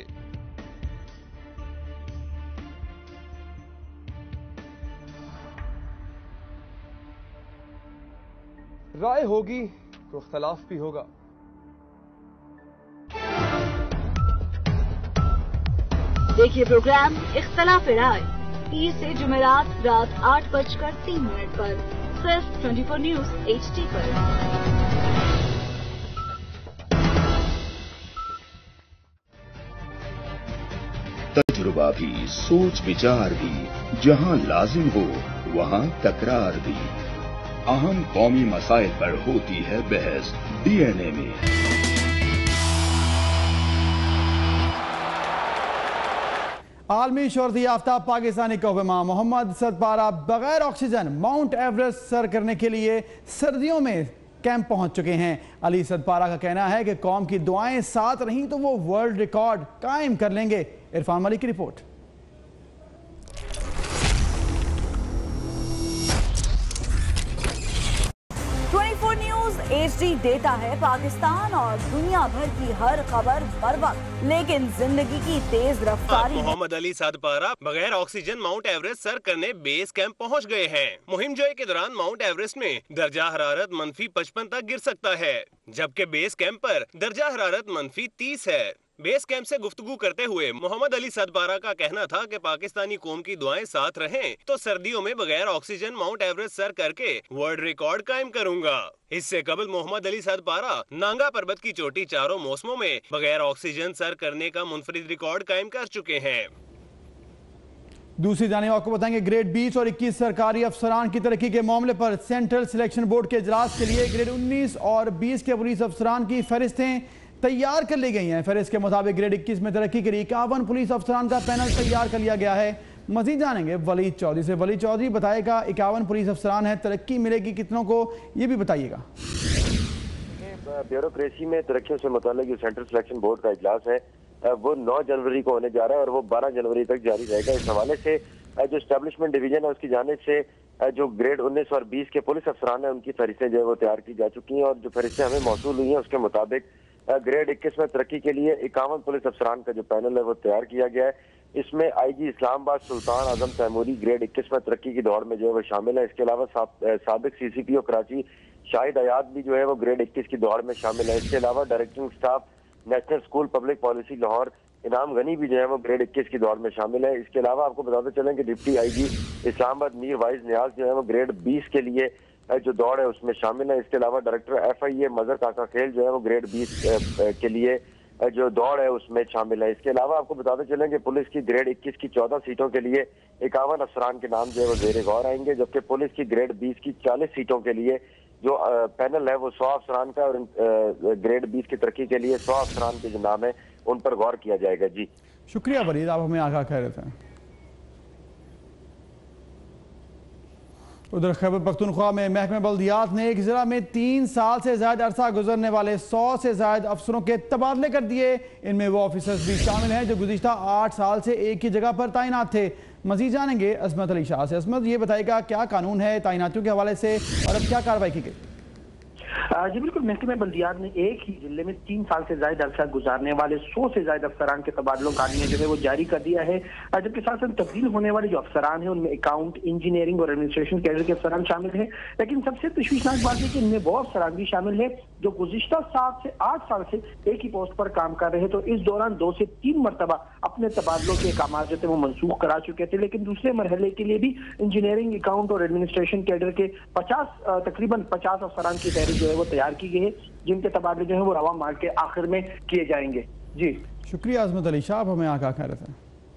राय होगी तो इख्तलाफ भी होगा। देखिए प्रोग्राम इख्तलाफ राय पीर से जुमेरात रात 8:03 पर सिर्फ 24 न्यूज़ HD पर। तजुर्बा भी, सोच विचार भी, जहां लाजिम हो वहां तकरार भी। अहम कौमी मसाइल पर होती है बहस DNA में। आलमी शोहरत याफ्ता पाकिस्तानी कहबमा मोहम्मद सदपारा बगैर ऑक्सीजन माउंट एवरेस्ट सर करने के लिए सर्दियों में कैंप पहुंच चुके हैं। अली सदपारा का कहना है कि कौम की दुआएं साथ रहीं तो वो वर्ल्ड रिकॉर्ड कायम कर लेंगे। इरफान मलिक की रिपोर्ट। न्यूज़ HD देता है पाकिस्तान और दुनिया भर की हर खबर बर वक्त, लेकिन जिंदगी की तेज रफ्तारी। मोहम्मद अली सदपारा बगैर ऑक्सीजन माउंट एवरेस्ट सर करने बेस कैंप पहुंच गए हैं। मुहिम जोई के दौरान माउंट एवरेस्ट में दर्जा हरारत -55 तक गिर सकता है, जबकि बेस कैंप पर दर्जा हरारत -30 है। बेस कैंप से गुफ्तगू करते हुए मोहम्मद अली सदबारा का कहना था कि पाकिस्तानी कौम की दुआएं साथ रहें तो सर्दियों में बगैर ऑक्सीजन माउंट एवरेस्ट सर करके वर्ल्ड रिकॉर्ड कायम करूंगा। इससे कबल मोहम्मद अली सदबारा नांगा पर्वत की चोटी चारों मौसमों में बगैर ऑक्सीजन सर करने का मुनफरिद रिकॉर्ड कायम कर चुके हैं। दूसरी जानिब आपको बताएंगे ग्रेड 20 और 21 सरकारी अफसरान की तरक्की के मामले पर सेंट्रल सिलेक्शन बोर्ड के इजलास के लिए ग्रेड 19 और 20 के पुलिस अफसरान की फहरिस्तें तैयार कर ली गई हैं। फहरिस्त के मुताबिक ग्रेड 21 में तरक्की के लिए 51 पुलिस अफसरान का पैनल तैयार कर लिया गया है। मजीद जानेंगे वलीद चौधरी से। वलीद चौधरी बताएगा 51 पुलिस अफसरान है, तरक्की मिलेगी कितनों को, ये भी बताइएगा। ब्यूरोक्रेसी में तरक्की से मुताल्लिक जो सेंट्रल सिलेक्शन बोर्ड का इजलास है वो 9 जनवरी को होने जा रहा है और वो 12 जनवरी तक जारी रहेगा। इस हवाले से जो एस्टेब्लिशमेंट डिवीजन है उसकी जानिब से जो ग्रेड 19 और 20 के पुलिस अफसरान है उनकी फहरिस्तें जो है वो तैयार की जा चुकी हैं और जो फहरिस्तें हमें मौसूल हुई हैं उसके मुताबिक ग्रेड 21 में तरक्की के लिए 51 पुलिस अफसरान का जो पैनल है वो तैयार किया गया है। इसमें आईजी इस्लामाबाद सुल्तान आजम तैमूरी ग्रेड 21 में तरक्की की दौड़ में जो है वो शामिल है। इसके अलावा साबिक CCPO कराची शाहिद अयाद भी जो है वो ग्रेड 21 की दौड़ में शामिल है। इसके अलावा directing staff national school public policy Lahore Inam Ghani भी जो है वो ग्रेड 21 की दौड़ में शामिल है। इसके अलावा आपको बताते चलें कि डिप्टी आईजी इस्लामाबाद मीर वाइज न्याज जो है वो ग्रेड 20 के लिए जो दौड़ है उसमें शामिल है। इसके अलावा डायरेक्टर FIA मजर काका खेल जो है वो ग्रेड 20 के लिए जो दौड़ है उसमें शामिल है। इसके अलावा आपको बताते चलें कि पुलिस की ग्रेड 21 की 14 सीटों के लिए 51 अफसरान के नाम जो है वो जेर गौर आएंगे, जबकि पुलिस की ग्रेड 20 की 40 सीटों के लिए जो पैनल है वो 100 अफसरान का और ग्रेड 20 की तरक्की के लिए 100 अफसरान के जो नाम है उन पर गौर किया जाएगा। जी शुक्रिया वलीद, आप हमें आगाह कह रहे थे। उधर खैबर पख्तूनख्वा में महकमे बल्दियात ने एक जिला में 3 साल से ज्यादा अरसा गुजरने वाले 100 से ज्यादा अफसरों के तबादले कर दिए। इनमें वो ऑफिसर्स भी शामिल हैं जो गुज़िश्ता 8 साल से एक ही जगह पर तैनात थे। मजीद जानेंगे अजमत अली शाह से। अजमत, ये बताएगा क्या कानून है तैनातियों के हवाले से और अब क्या कार्रवाई की गई? जी बिल्कुल, महकमे बल्दियात ने एक ही जिले में 3 साल से ज्यादा अरसा गुजारने वाले 100 से ज्यादा अफसरान के तबादलों का जो है वो जारी कर दिया है। जबकि साथ साथ तब्दील होने वाले जो अफसरान हैं उनमें अकाउंट, इंजीनियरिंग और एडमिनिस्ट्रेशन कैडर के अफसरान शामिल हैं। लेकिन सबसे तशवीशनाक बात है कि इनमें वो अफसरान भी शामिल है जो गुज़िश्ता 7 से 8 साल से एक ही पोस्ट पर काम कर रहे, तो इस दौरान 2 से 3 मरतबा अपने तबादलों के काम जो थे वो मनसूख करा चुके थे। लेकिन दूसरे मरहले के लिए भी इंजीनियरिंग, अकाउंट और एडमिनिस्ट्रेशन कैडर के तकरीबन 50 अफसरान की फहरिस्त जो है वो तैयार की गई है, जिनके तबादले जो है वो रवा माह के आखिर में किए जाएंगे। जी शुक्रिया अजमत अली शाह, हमें आगाह कर रहे थे।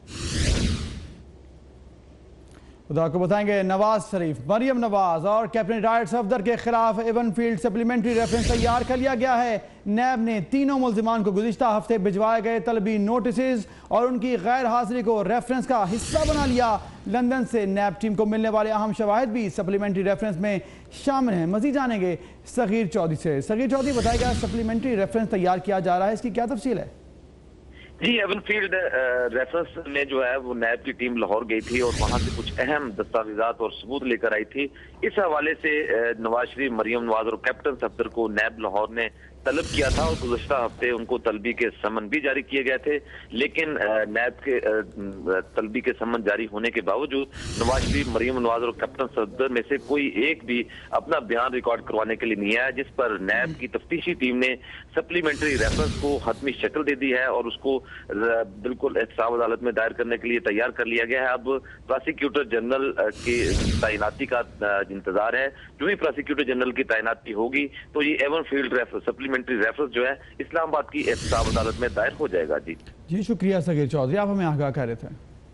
खुदा को बताएंगे नवाज शरीफ, मरियम नवाज और कैप्टन राइट सफदर के खिलाफ एवन फील्ड सप्लीमेंट्री रेफरेंस तैयार कर लिया गया है। नैब ने तीनों मुल्जिमान को गुज़िश्ता हफ्ते भिजवाए गए तलबी नोटिस और उनकी गैर हाजिरी को रेफरेंस का हिस्सा बना लिया। लंदन से नैब टीम को मिलने वाले अहम शवाहिद भी सप्लीमेंट्री रेफरेंस में शामिल हैं। मजीद जानेंगे सगीर चौधरी से। सगीर चौधरी बताएगा सप्लीमेंट्री रेफरेंस तैयार किया जा रहा है, इसकी क्या तफसील है? जी, एवन फील्ड रेफरेंस में जो है वो नैब की टीम लाहौर गई थी और वहां से कुछ अहम दस्तावेजात और सबूत लेकर आई थी। इस हवाले से नवाज शरीफ, मरियम नवाज और कैप्टन सफदर को नैब लाहौर ने तलब किया था और गुज़श्ता हफ्ते उनको तलबी के समन भी जारी किए गए थे। लेकिन नैब के तलबी के समन जारी होने के बावजूद नवाज शरीफ, मरियम नवाज और कैप्टन सफदर में से कोई एक भी अपना बयान रिकॉर्ड करवाने के लिए नहीं आया, जिस पर नैब की तफ्तीशी टीम ने सप्लीमेंट्री रेफरेंस को हतमी शक्ल दे दी है और उसको बिल्कुल एहतसाब अदालत में दायर करने के लिए तैयार कर लिया गया है। अब प्रोसिक्यूटर जनरल की तैनाती का इंतजार है। जो ही प्रोसिक्यूटर जनरल की तैनाती होगी तो ये एवन फील्ड सप्लीमेंट्री रेफरेंस जो है इस्लामाबाद की एहतसाब अदालत में दायर हो जाएगा। जी शुक्रिया सगीर चौधरी, आप हमें आगाह कर रहे थे।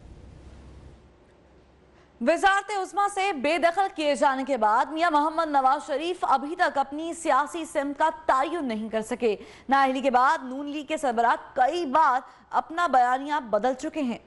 वजारत उस्मा से बेदखल किए जाने के बाद मियां मोहम्मद नवाज शरीफ अभी तक अपनी सियासी सिमत का तयन नहीं कर सके। नाअहली के बाद नून लीग के सरबराह कई बार अपना बयानिया बदल चुके हैं।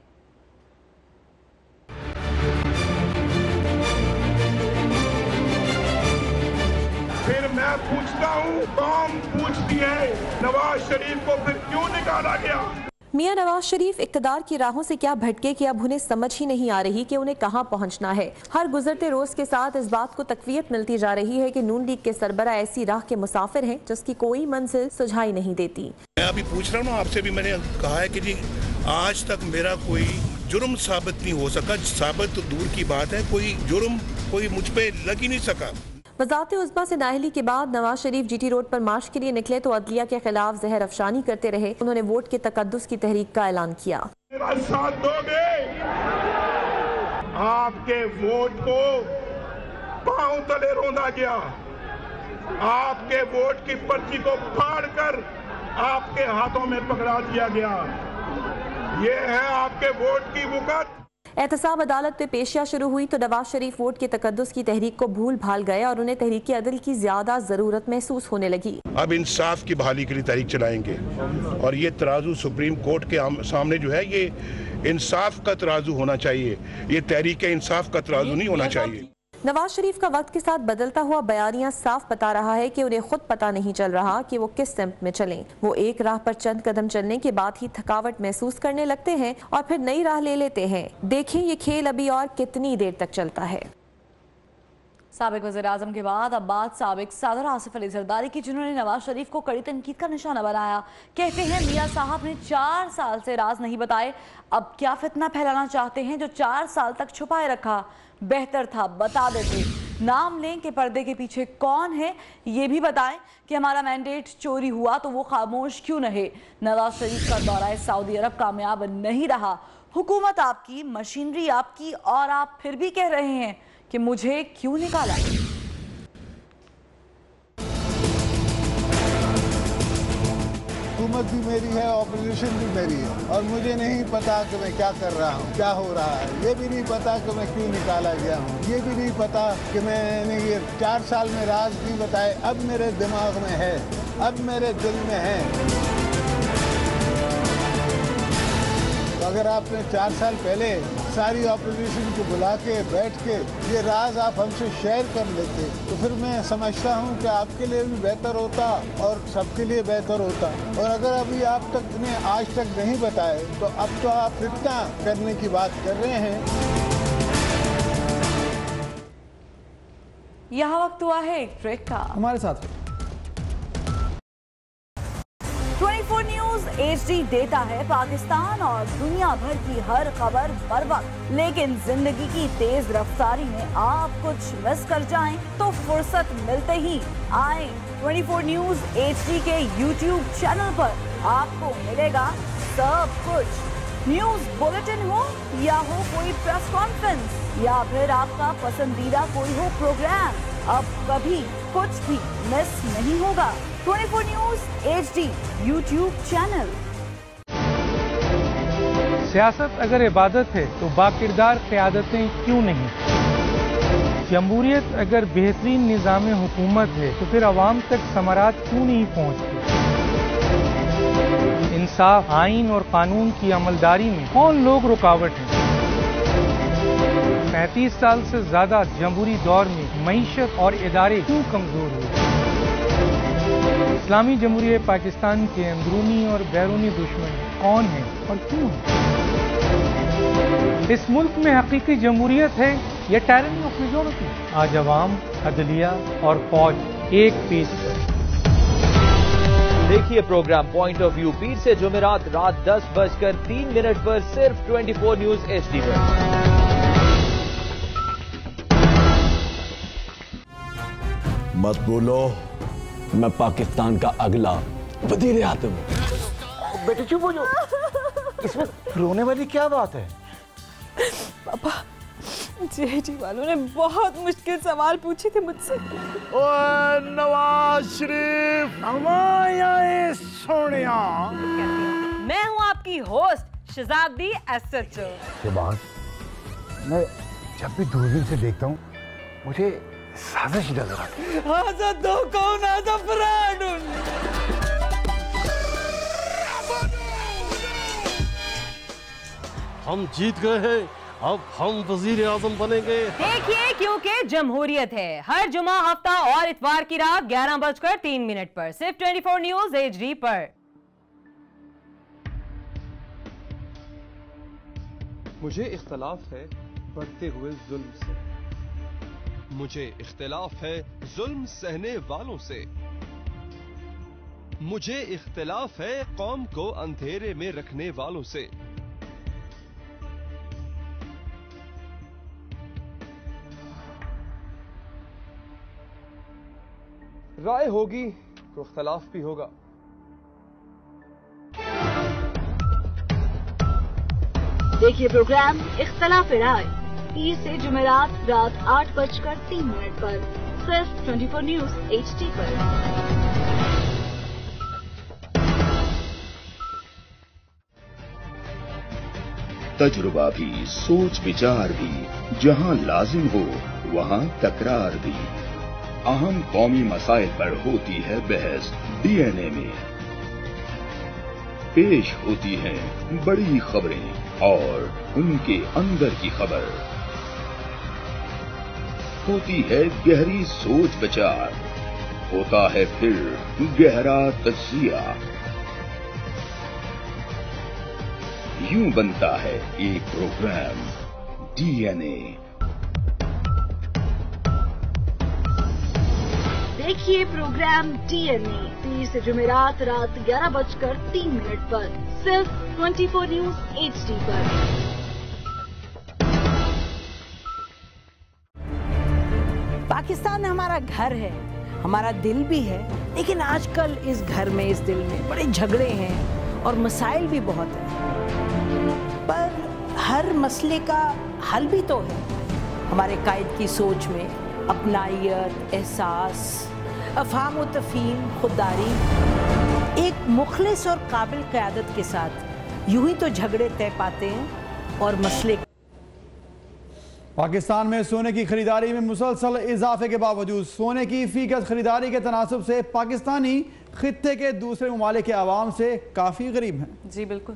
फिर मैं पूछता हूँ, कौम पूछती है नवाज शरीफ को फिर क्यों निकाला गया? मियां नवाज शरीफ इक्तदार की राहों से क्या भटके कि अब उन्हें समझ ही नहीं आ रही कि उन्हें कहां पहुंचना है। हर गुजरते रोज के साथ इस बात को तकवीयत मिलती जा रही है कि नून लीग के सरबराह ऐसी राह के मुसाफिर हैं जिसकी कोई मंजिल सुझाई नहीं देती। मैं अभी पूछ रहा हूँ आपसे भी, मैंने कहा है कि जी आज तक मेरा कोई जुर्म साबित नहीं हो सका। साबित तो दूर की बात है, कोई जुर्म कोई मुझ पे लग ही नहीं सका। वजारत उज़्मा से नाअहली के बाद नवाज शरीफ GT रोड पर मार्च के लिए निकले तो अदलिया के खिलाफ जहर अफशानी करते रहे। उन्होंने वोट के तकद्दुस की तहरीक का ऐलान किया। मेरा साथ दोगे? आपके वोट को पांव तले रौंदा गया। आपके वोट की पर्ची को फाड़कर आपके हाथों में पकड़ा दिया गया। ये है आपके वोट की वुकत। एहतसाब अदालत पे पेशिया शुरू हुई तो नवाज शरीफ वोट के तकद्दुस की तहरीक को भूल भाल गए और उन्हें तहरीक अदल की ज्यादा जरूरत महसूस होने लगी। अब इंसाफ की बहाली के लिए तहरीक चलाएंगे और ये तराजू सुप्रीम कोर्ट के सामने जो है ये इंसाफ का तराजू होना चाहिए, ये तहरीक इंसाफ का तराजू नहीं होना चाहिए। नवाज शरीफ का वक्त के साथ बदलता हुआ बयानिया साफ बता रहा है कि उन्हें खुद पता नहीं चल रहा कि वो किस सिमत में चलें। वो एक राह पर चंद कदम चलने के बाद ही थकावट महसूस करने लगते हैं और फिर नई राह ले लेते हैं। देखें ये खेल अभी और कितनी देर तक चलता है। साबिक वज़ीर-ए-आज़म के बाद अब बात साबिक सदर आसिफ अली जरदारी की, जिन्होंने नवाज शरीफ को कड़ी तनकीद का निशाना बनाया। कहते हैं मियां साहब ने 4 साल से राज नहीं बताए, अब क्या फितना फैलाना चाहते हैं जो 4 साल तक छुपाए रखा? बेहतर था बता देते। नाम लें कि पर्दे के पीछे कौन है, ये भी बताएं कि हमारा मैंडेट चोरी हुआ तो वो खामोश क्यों रहे। नवाज शरीफ का दौरा सऊदी अरब कामयाब नहीं रहा। हुकूमत आपकी, मशीनरी आपकी, और आप फिर भी कह रहे हैं कि मुझे क्यों निकाला। हुकूमत भी मेरी है, ऑपोजिशन भी मेरी है, और मुझे नहीं पता कि मैं क्या कर रहा हूँ, क्या हो रहा है। ये भी नहीं पता कि मैं क्यों निकाला गया हूँ। ये भी नहीं पता कि मैंने ये 4 साल में राज नहीं बताए। अब मेरे दिमाग में है, अब मेरे दिल में है। तो अगर आपने 4 साल पहले सारी ऑपोजिशन को बुला के बैठ के ये राज आप हमसे शेयर कर लेते तो फिर मैं समझता हूँ कि आपके लिए भी बेहतर होता और सबके लिए बेहतर होता। और अगर अभी आप तक ने आज तक नहीं बताए तो अब तो आप फितना करने की बात कर रहे हैं। यहाँ वक्त हुआ है एक ब्रेक का। हमारे साथ 24 न्यूज HD देता है पाकिस्तान और दुनिया भर की हर खबर बर वक्त, लेकिन जिंदगी की तेज रफ्तारी में आप कुछ मिस कर जाएं तो फुर्सत मिलते ही आए 24 न्यूज HD के YouTube चैनल पर। आपको मिलेगा सब कुछ। न्यूज बुलेटिन हो या हो कोई प्रेस कॉन्फ्रेंस या फिर आपका पसंदीदा कोई हो प्रोग्राम, अब कभी कुछ भी मिस नहीं होगा। 24 न्यूज HD YouTube चैनल। सियासत अगर इबादत है तो बाकिरदार क़यादतें क्यों नहीं? जमहूरियत अगर बेहतरीन निज़ाम हुकूमत है तो फिर अवाम तक समारात क्यों नहीं पहुँचती? इंसाफ, आइन और कानून की अमलदारी में कौन लोग रुकावट हैं? 35 साल से ज्यादा जमहूरी दौर में मईशत और इदारे क्यों कमजोर हुए? इस्लामी जमहूरियत पाकिस्तान के अंदरूनी और बैरूनी दुश्मन कौन हैं और क्यों हैं? इस मुल्क में हकीकी जमहूरियत है या टायरनी ऑफ मेजॉरिटी? आज अवाम, अदलिया और फौज एक पीस पर। देखिए प्रोग्राम पॉइंट ऑफ व्यू पीर से जुमेरात रात 10:03 पर सिर्फ 24 न्यूज HD पर। मत बोलो मैं पाकिस्तान का अगला वजीर आज़म हूँ। बेटे चुप हो जाओ, इसमें रोने वाली क्या बात है? पापा, जेडी वालों ने बहुत मुश्किल सवाल पूछे थे मुझसे। ओए नवाज शरीफ, हमारे सोनिया। मैं हूँ आपकी होस्ट शहजादी SHO। के बाद मैं जब भी दूरबीन से देखता हूँ मुझे साजिश नजर आती है। हम जीत गए हैं, अब हम वजीर आजम बनेंगे। देखिए क्योंकि जमहूरियत है। हर जुमा, हफ्ता और इतवार की रात 11:03 पर सिर्फ 24 न्यूज HD पर। मुझे इख्तलाफ है बढ़ते हुए जुल्म से। मुझे इख्तिलाफ है जुल्म सहने वालों से। मुझे इख्तिलाफ है कौम को अंधेरे में रखने वालों से। राय होगी तो इख्तलाफ भी होगा। देखिए प्रोग्राम इख्तलाफ राय 30 से जुमेरात रात 8:03 पर सिर्फ 24 न्यूज HD पर। तजुर्बा भी, सोच विचार भी, जहां लाजिम हो वहां तकरार भी। अहम कौमी मसाइल पर होती है बहस DNA में। पेश होती हैं बड़ी खबरें और उनके अंदर की खबर। होती है गहरी सोच विचार, होता है फिर गहरा तजिया। यूं बनता है एक प्रोग्राम DNA। देखिए प्रोग्राम DNA 30 से जुमेरात रात 11:03 पर सिर्फ 24 न्यूज HD पर। पाकिस्तान हमारा घर है, हमारा दिल भी है, लेकिन आजकल इस घर में, इस दिल में बड़े झगड़े हैं और मसाइल भी बहुत हैं। पर हर मसले का हल भी तो है। हमारे कायद की सोच में अपनाइयत, एहसास, अफहाम व तफहीम, खुददारी, एक मुखलिस और काबिल क़यादत के साथ यूं ही तो झगड़े तय पाते हैं और मसले। पाकिस्तान में सोने की खरीदारी में मुसलसल इजाफे के बावजूद सोने की फीसद खरीदारी के तनासब से पाकिस्तानी खित्ते के दूसरे ममालिक के आवाम से काफ़ी गरीब हैं। जी बिल्कुल।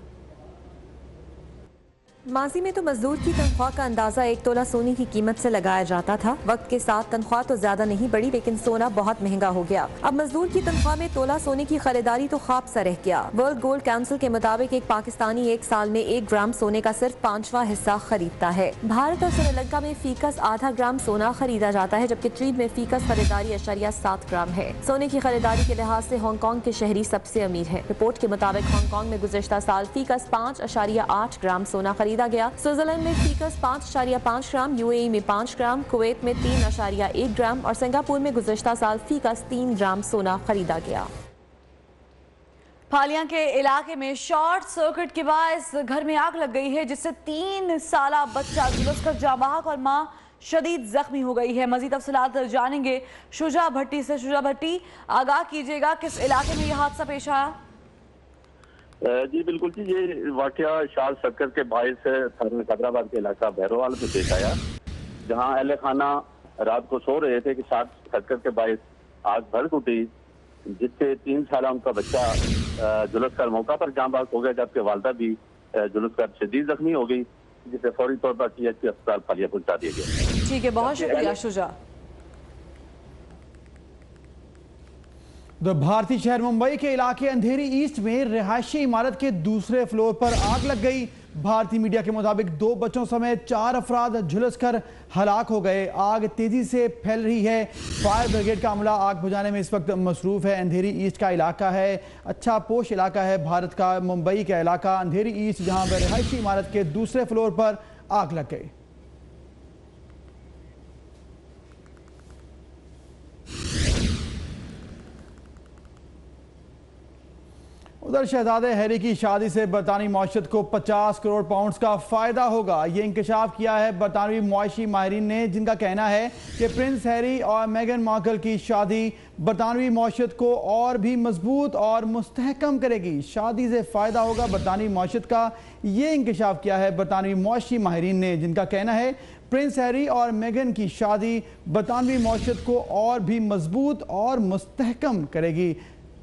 माजी में तो मजदूर की तनख्वाह का अंदाजा 1 तोला सोने की कीमत से लगाया जाता था। वक्त के साथ तनख्वाह तो ज्यादा नहीं बढ़ी, लेकिन सोना बहुत महंगा हो गया। अब मजदूर की तनख्वाह में तोला सोने की खरीदारी तो ख्वाब सा रह गया। वर्ल्ड गोल्ड काउंसिल के मुताबिक एक पाकिस्तानी एक साल में 1 ग्राम सोने का सिर्फ 5वां हिस्सा खरीदता है। भारत और श्रीलंका में फीकस आधा ग्राम सोना खरीदा जाता है, जबकि चीन में फीकस खरीदारी 7 ग्राम है। सोने की खरीदारी के लिहाज से हांगकांग के शहरी सबसे अमीर है। रिपोर्ट के मुताबिक हांगकांग में गुज़िश्ता साल फीकस 5.8 ग्राम सोना खरीदा गया। स्विट्जरलैंड में फीकस 5.5 ग्राम, UAE में 5 ग्राम, कुवैत में 3.1 ग्राम और सिंगापुर में गुज़िश्ता साल फीकस 3 ग्राम सोना खरीदा गया। फालिया के इलाके में शॉर्ट सर्किट के बायस घर में आग लग गई है, जिससे 3 साला बच्चा झुलसकर जाँ बहक और मां शदीद जख्मी हो गई है। मजीद तफसीलात जानेंगे शुजा भट्टी से। शुजा भट्टी, आगाह कीजिएगा, किस इलाके में यह हादसा पेश आया? जी बिल्कुल जी, ये वाकया शॉर्ट सर्किट के बायस हैदराबाद के इलाका भैरोवाल में पेश आया, जहां अहले खाना रात को सो रहे थे कि शॉर्ट सर्किट के बायस आग भड़क उठी, जिससे 3 साल उनका बच्चा झुलस कर मौका पर जाँ बहक हो गया, जबकि वालदा भी झुलस कर शदीद जख्मी हो गई, जिसे फौरी तौर पर THP अस्पताल फालिया पहुंचा दिया गया। ठीक है, बहुत शुक्रिया शुजा। तो भारतीय शहर मुंबई के इलाके अंधेरी ईस्ट में रिहायशी इमारत के दूसरे फ्लोर पर आग लग गई। भारतीय मीडिया के मुताबिक 2 बच्चों समेत 4 अफराद झुलसकर हलाक हो गए। आग तेजी से फैल रही है। फायर ब्रिगेड का अमला आग बुझाने में इस वक्त मसरूफ है। अंधेरी ईस्ट का इलाका है, अच्छा पोश इलाका है भारत का मुंबई का इलाका अंधेरी ईस्ट, जहां पर रिहायशी इमारत के दूसरे फ्लोर पर आग लग गई। उधर शहजादे हैरी की शादी से बरतानवी मौशत को 50 करोड़ पाउंड्स का फायदा होगा, ये इंकशाफ किया है बरतानवी मुआशी माहिरीन ने, जिनका कहना है कि प्रिंस हैरी और मेगन मार्कल की शादी बरतानवी मौशत को और भी मजबूत और मुस्तहकम करेगी। शादी से फायदा होगा बरतानवी मौशत का, ये इंकशाफ किया है बरतानवी मुआशी माहिरीन ने, जिनका कहना है प्रिंस हैरी और मेगन की शादी बरतानवी मौशत को और भी मजबूत और मुस्तहकम करेगी।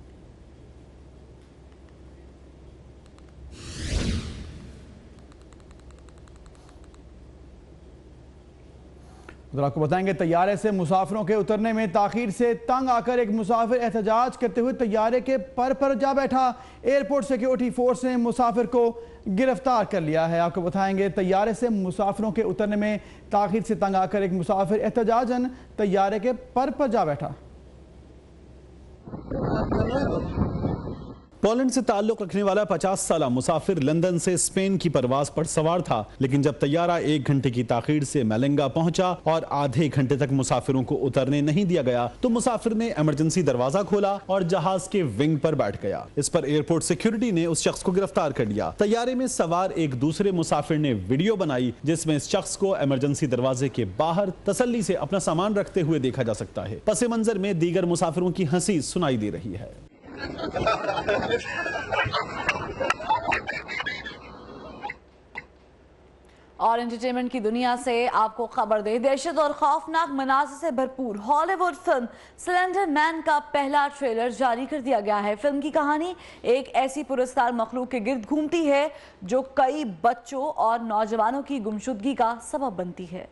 उधर आपको बताएंगे तैयारे से मुसाफिरों के उतरने में ताखीर से तंग आकर एक मुसाफिर एहतजाज करते हुए तैयारे के पर जा बैठा। एयरपोर्ट सिक्योरिटी फोर्स ने मुसाफिर को गिरफ्तार कर लिया है। आपको बताएंगे तैयारे से मुसाफिरों के उतरने में ताखीर से तंग आकर एक मुसाफिर एहतजाजन तैयारे के पर जा बैठा। पोलैंड से ताल्लुक रखने वाला 50 साला मुसाफिर लंदन से स्पेन की परवाज पर सवार था, लेकिन जब तैयारा 1 घंटे की ताखीर से मैलेंगा पहुंचा और आधे घंटे तक मुसाफिरों को उतरने नहीं दिया गया तो मुसाफिर ने इमरजेंसी दरवाजा खोला और जहाज के विंग पर बैठ गया। इस पर एयरपोर्ट सिक्योरिटी ने उस शख्स को गिरफ्तार कर लिया। तैयारे में सवार एक दूसरे मुसाफिर ने वीडियो बनाई जिसमें इस शख्स को इमरजेंसी दरवाजे के बाहर तसल्ली से अपना सामान रखते हुए देखा जा सकता है। पसे मंजर में दीगर मुसाफिरों की हंसी सुनाई दे रही है। और एंटरटेनमेंट की दुनिया से आपको खबर दे, दहशत और खौफनाक मनाज़िर से भरपूर हॉलीवुड फिल्म स्लेंडर मैन का पहला ट्रेलर जारी कर दिया गया है। फिल्म की कहानी एक ऐसी पुरस्कार मखलूक के गिर्द घूमती है जो कई बच्चों और नौजवानों की गुमशुदगी का सबब बनती है।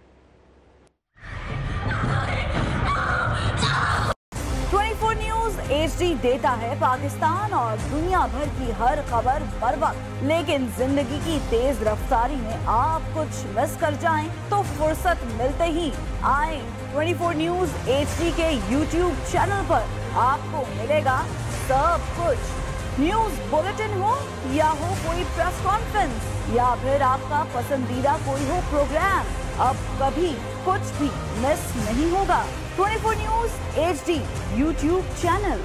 न्यूज़ HD देता है पाकिस्तान और दुनिया भर की हर खबर बर वक्त, लेकिन जिंदगी की तेज रफ्तारी में आप कुछ मिस कर जाएं तो फुर्सत मिलते ही आए 24 न्यूज़ HD के YouTube चैनल पर। आपको मिलेगा सब कुछ। न्यूज बुलेटिन हो या हो कोई प्रेस कॉन्फ्रेंस या फिर आपका पसंदीदा कोई हो प्रोग्राम, अब कभी कुछ भी मिस नहीं होगा। 24 news HD YouTube channel.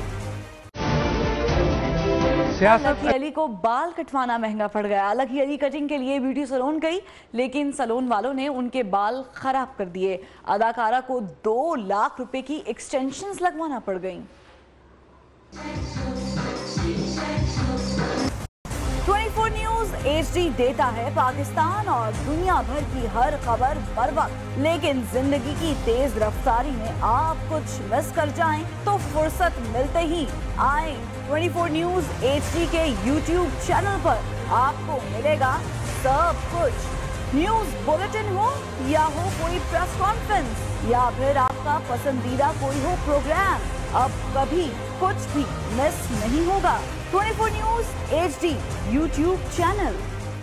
Lucky Ali को बाल कटवाना महंगा पड़ गया। लकी अली कटिंग के लिए ब्यूटी सैलून गई, लेकिन सैलून वालों ने उनके बाल खराब कर दिए। अदाकारा को 2 लाख रुपए की एक्सटेंशंस लगवाना पड़ गईं। 24 न्यूज़ HD देता है पाकिस्तान और दुनिया भर की हर खबर बर वक्त, लेकिन जिंदगी की तेज रफ्तारी में आप कुछ मिस कर जाएं तो फुर्सत मिलते ही आए 24 न्यूज़ HD के YouTube चैनल पर। आपको मिलेगा सब कुछ। न्यूज बुलेटिन हो या हो कोई प्रेस कॉन्फ्रेंस या फिर आपका पसंदीदा कोई हो प्रोग्राम, अब कभी कुछ भी मिस नहीं होगा। 24 न्यूज़ HD YouTube चैनल।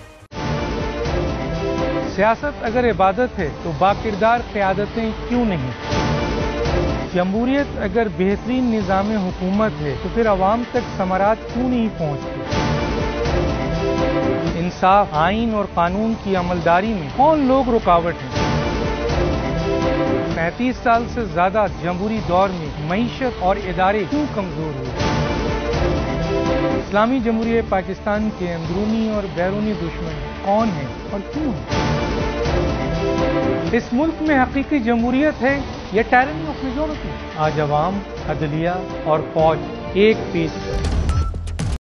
सियासत अगर इबादत है तो बाकिरदार क़यादतें क्यों नहीं? जमहूरियत अगर बेहतरीन निज़ाम हुकूमत है तो फिर आवाम तक समारात क्यों नहीं पहुँचती? इंसाफ, आइन और कानून की अमलदारी में कौन लोग रुकावट हैं? 35 साल से ज्यादा जमहूरी दौर में मईशत और इदारे क्यों कमजोर हुए? इस्लामी जमहूरियत पाकिस्तान के अंदरूनी और बैरूनी दुश्मन कौन है और क्यों है? इस मुल्क में हकीकी जमहूरियत है या टायरनी ऑफ मेजॉरिटी? आज अवाम, अदलिया और फौज एक पेज पर।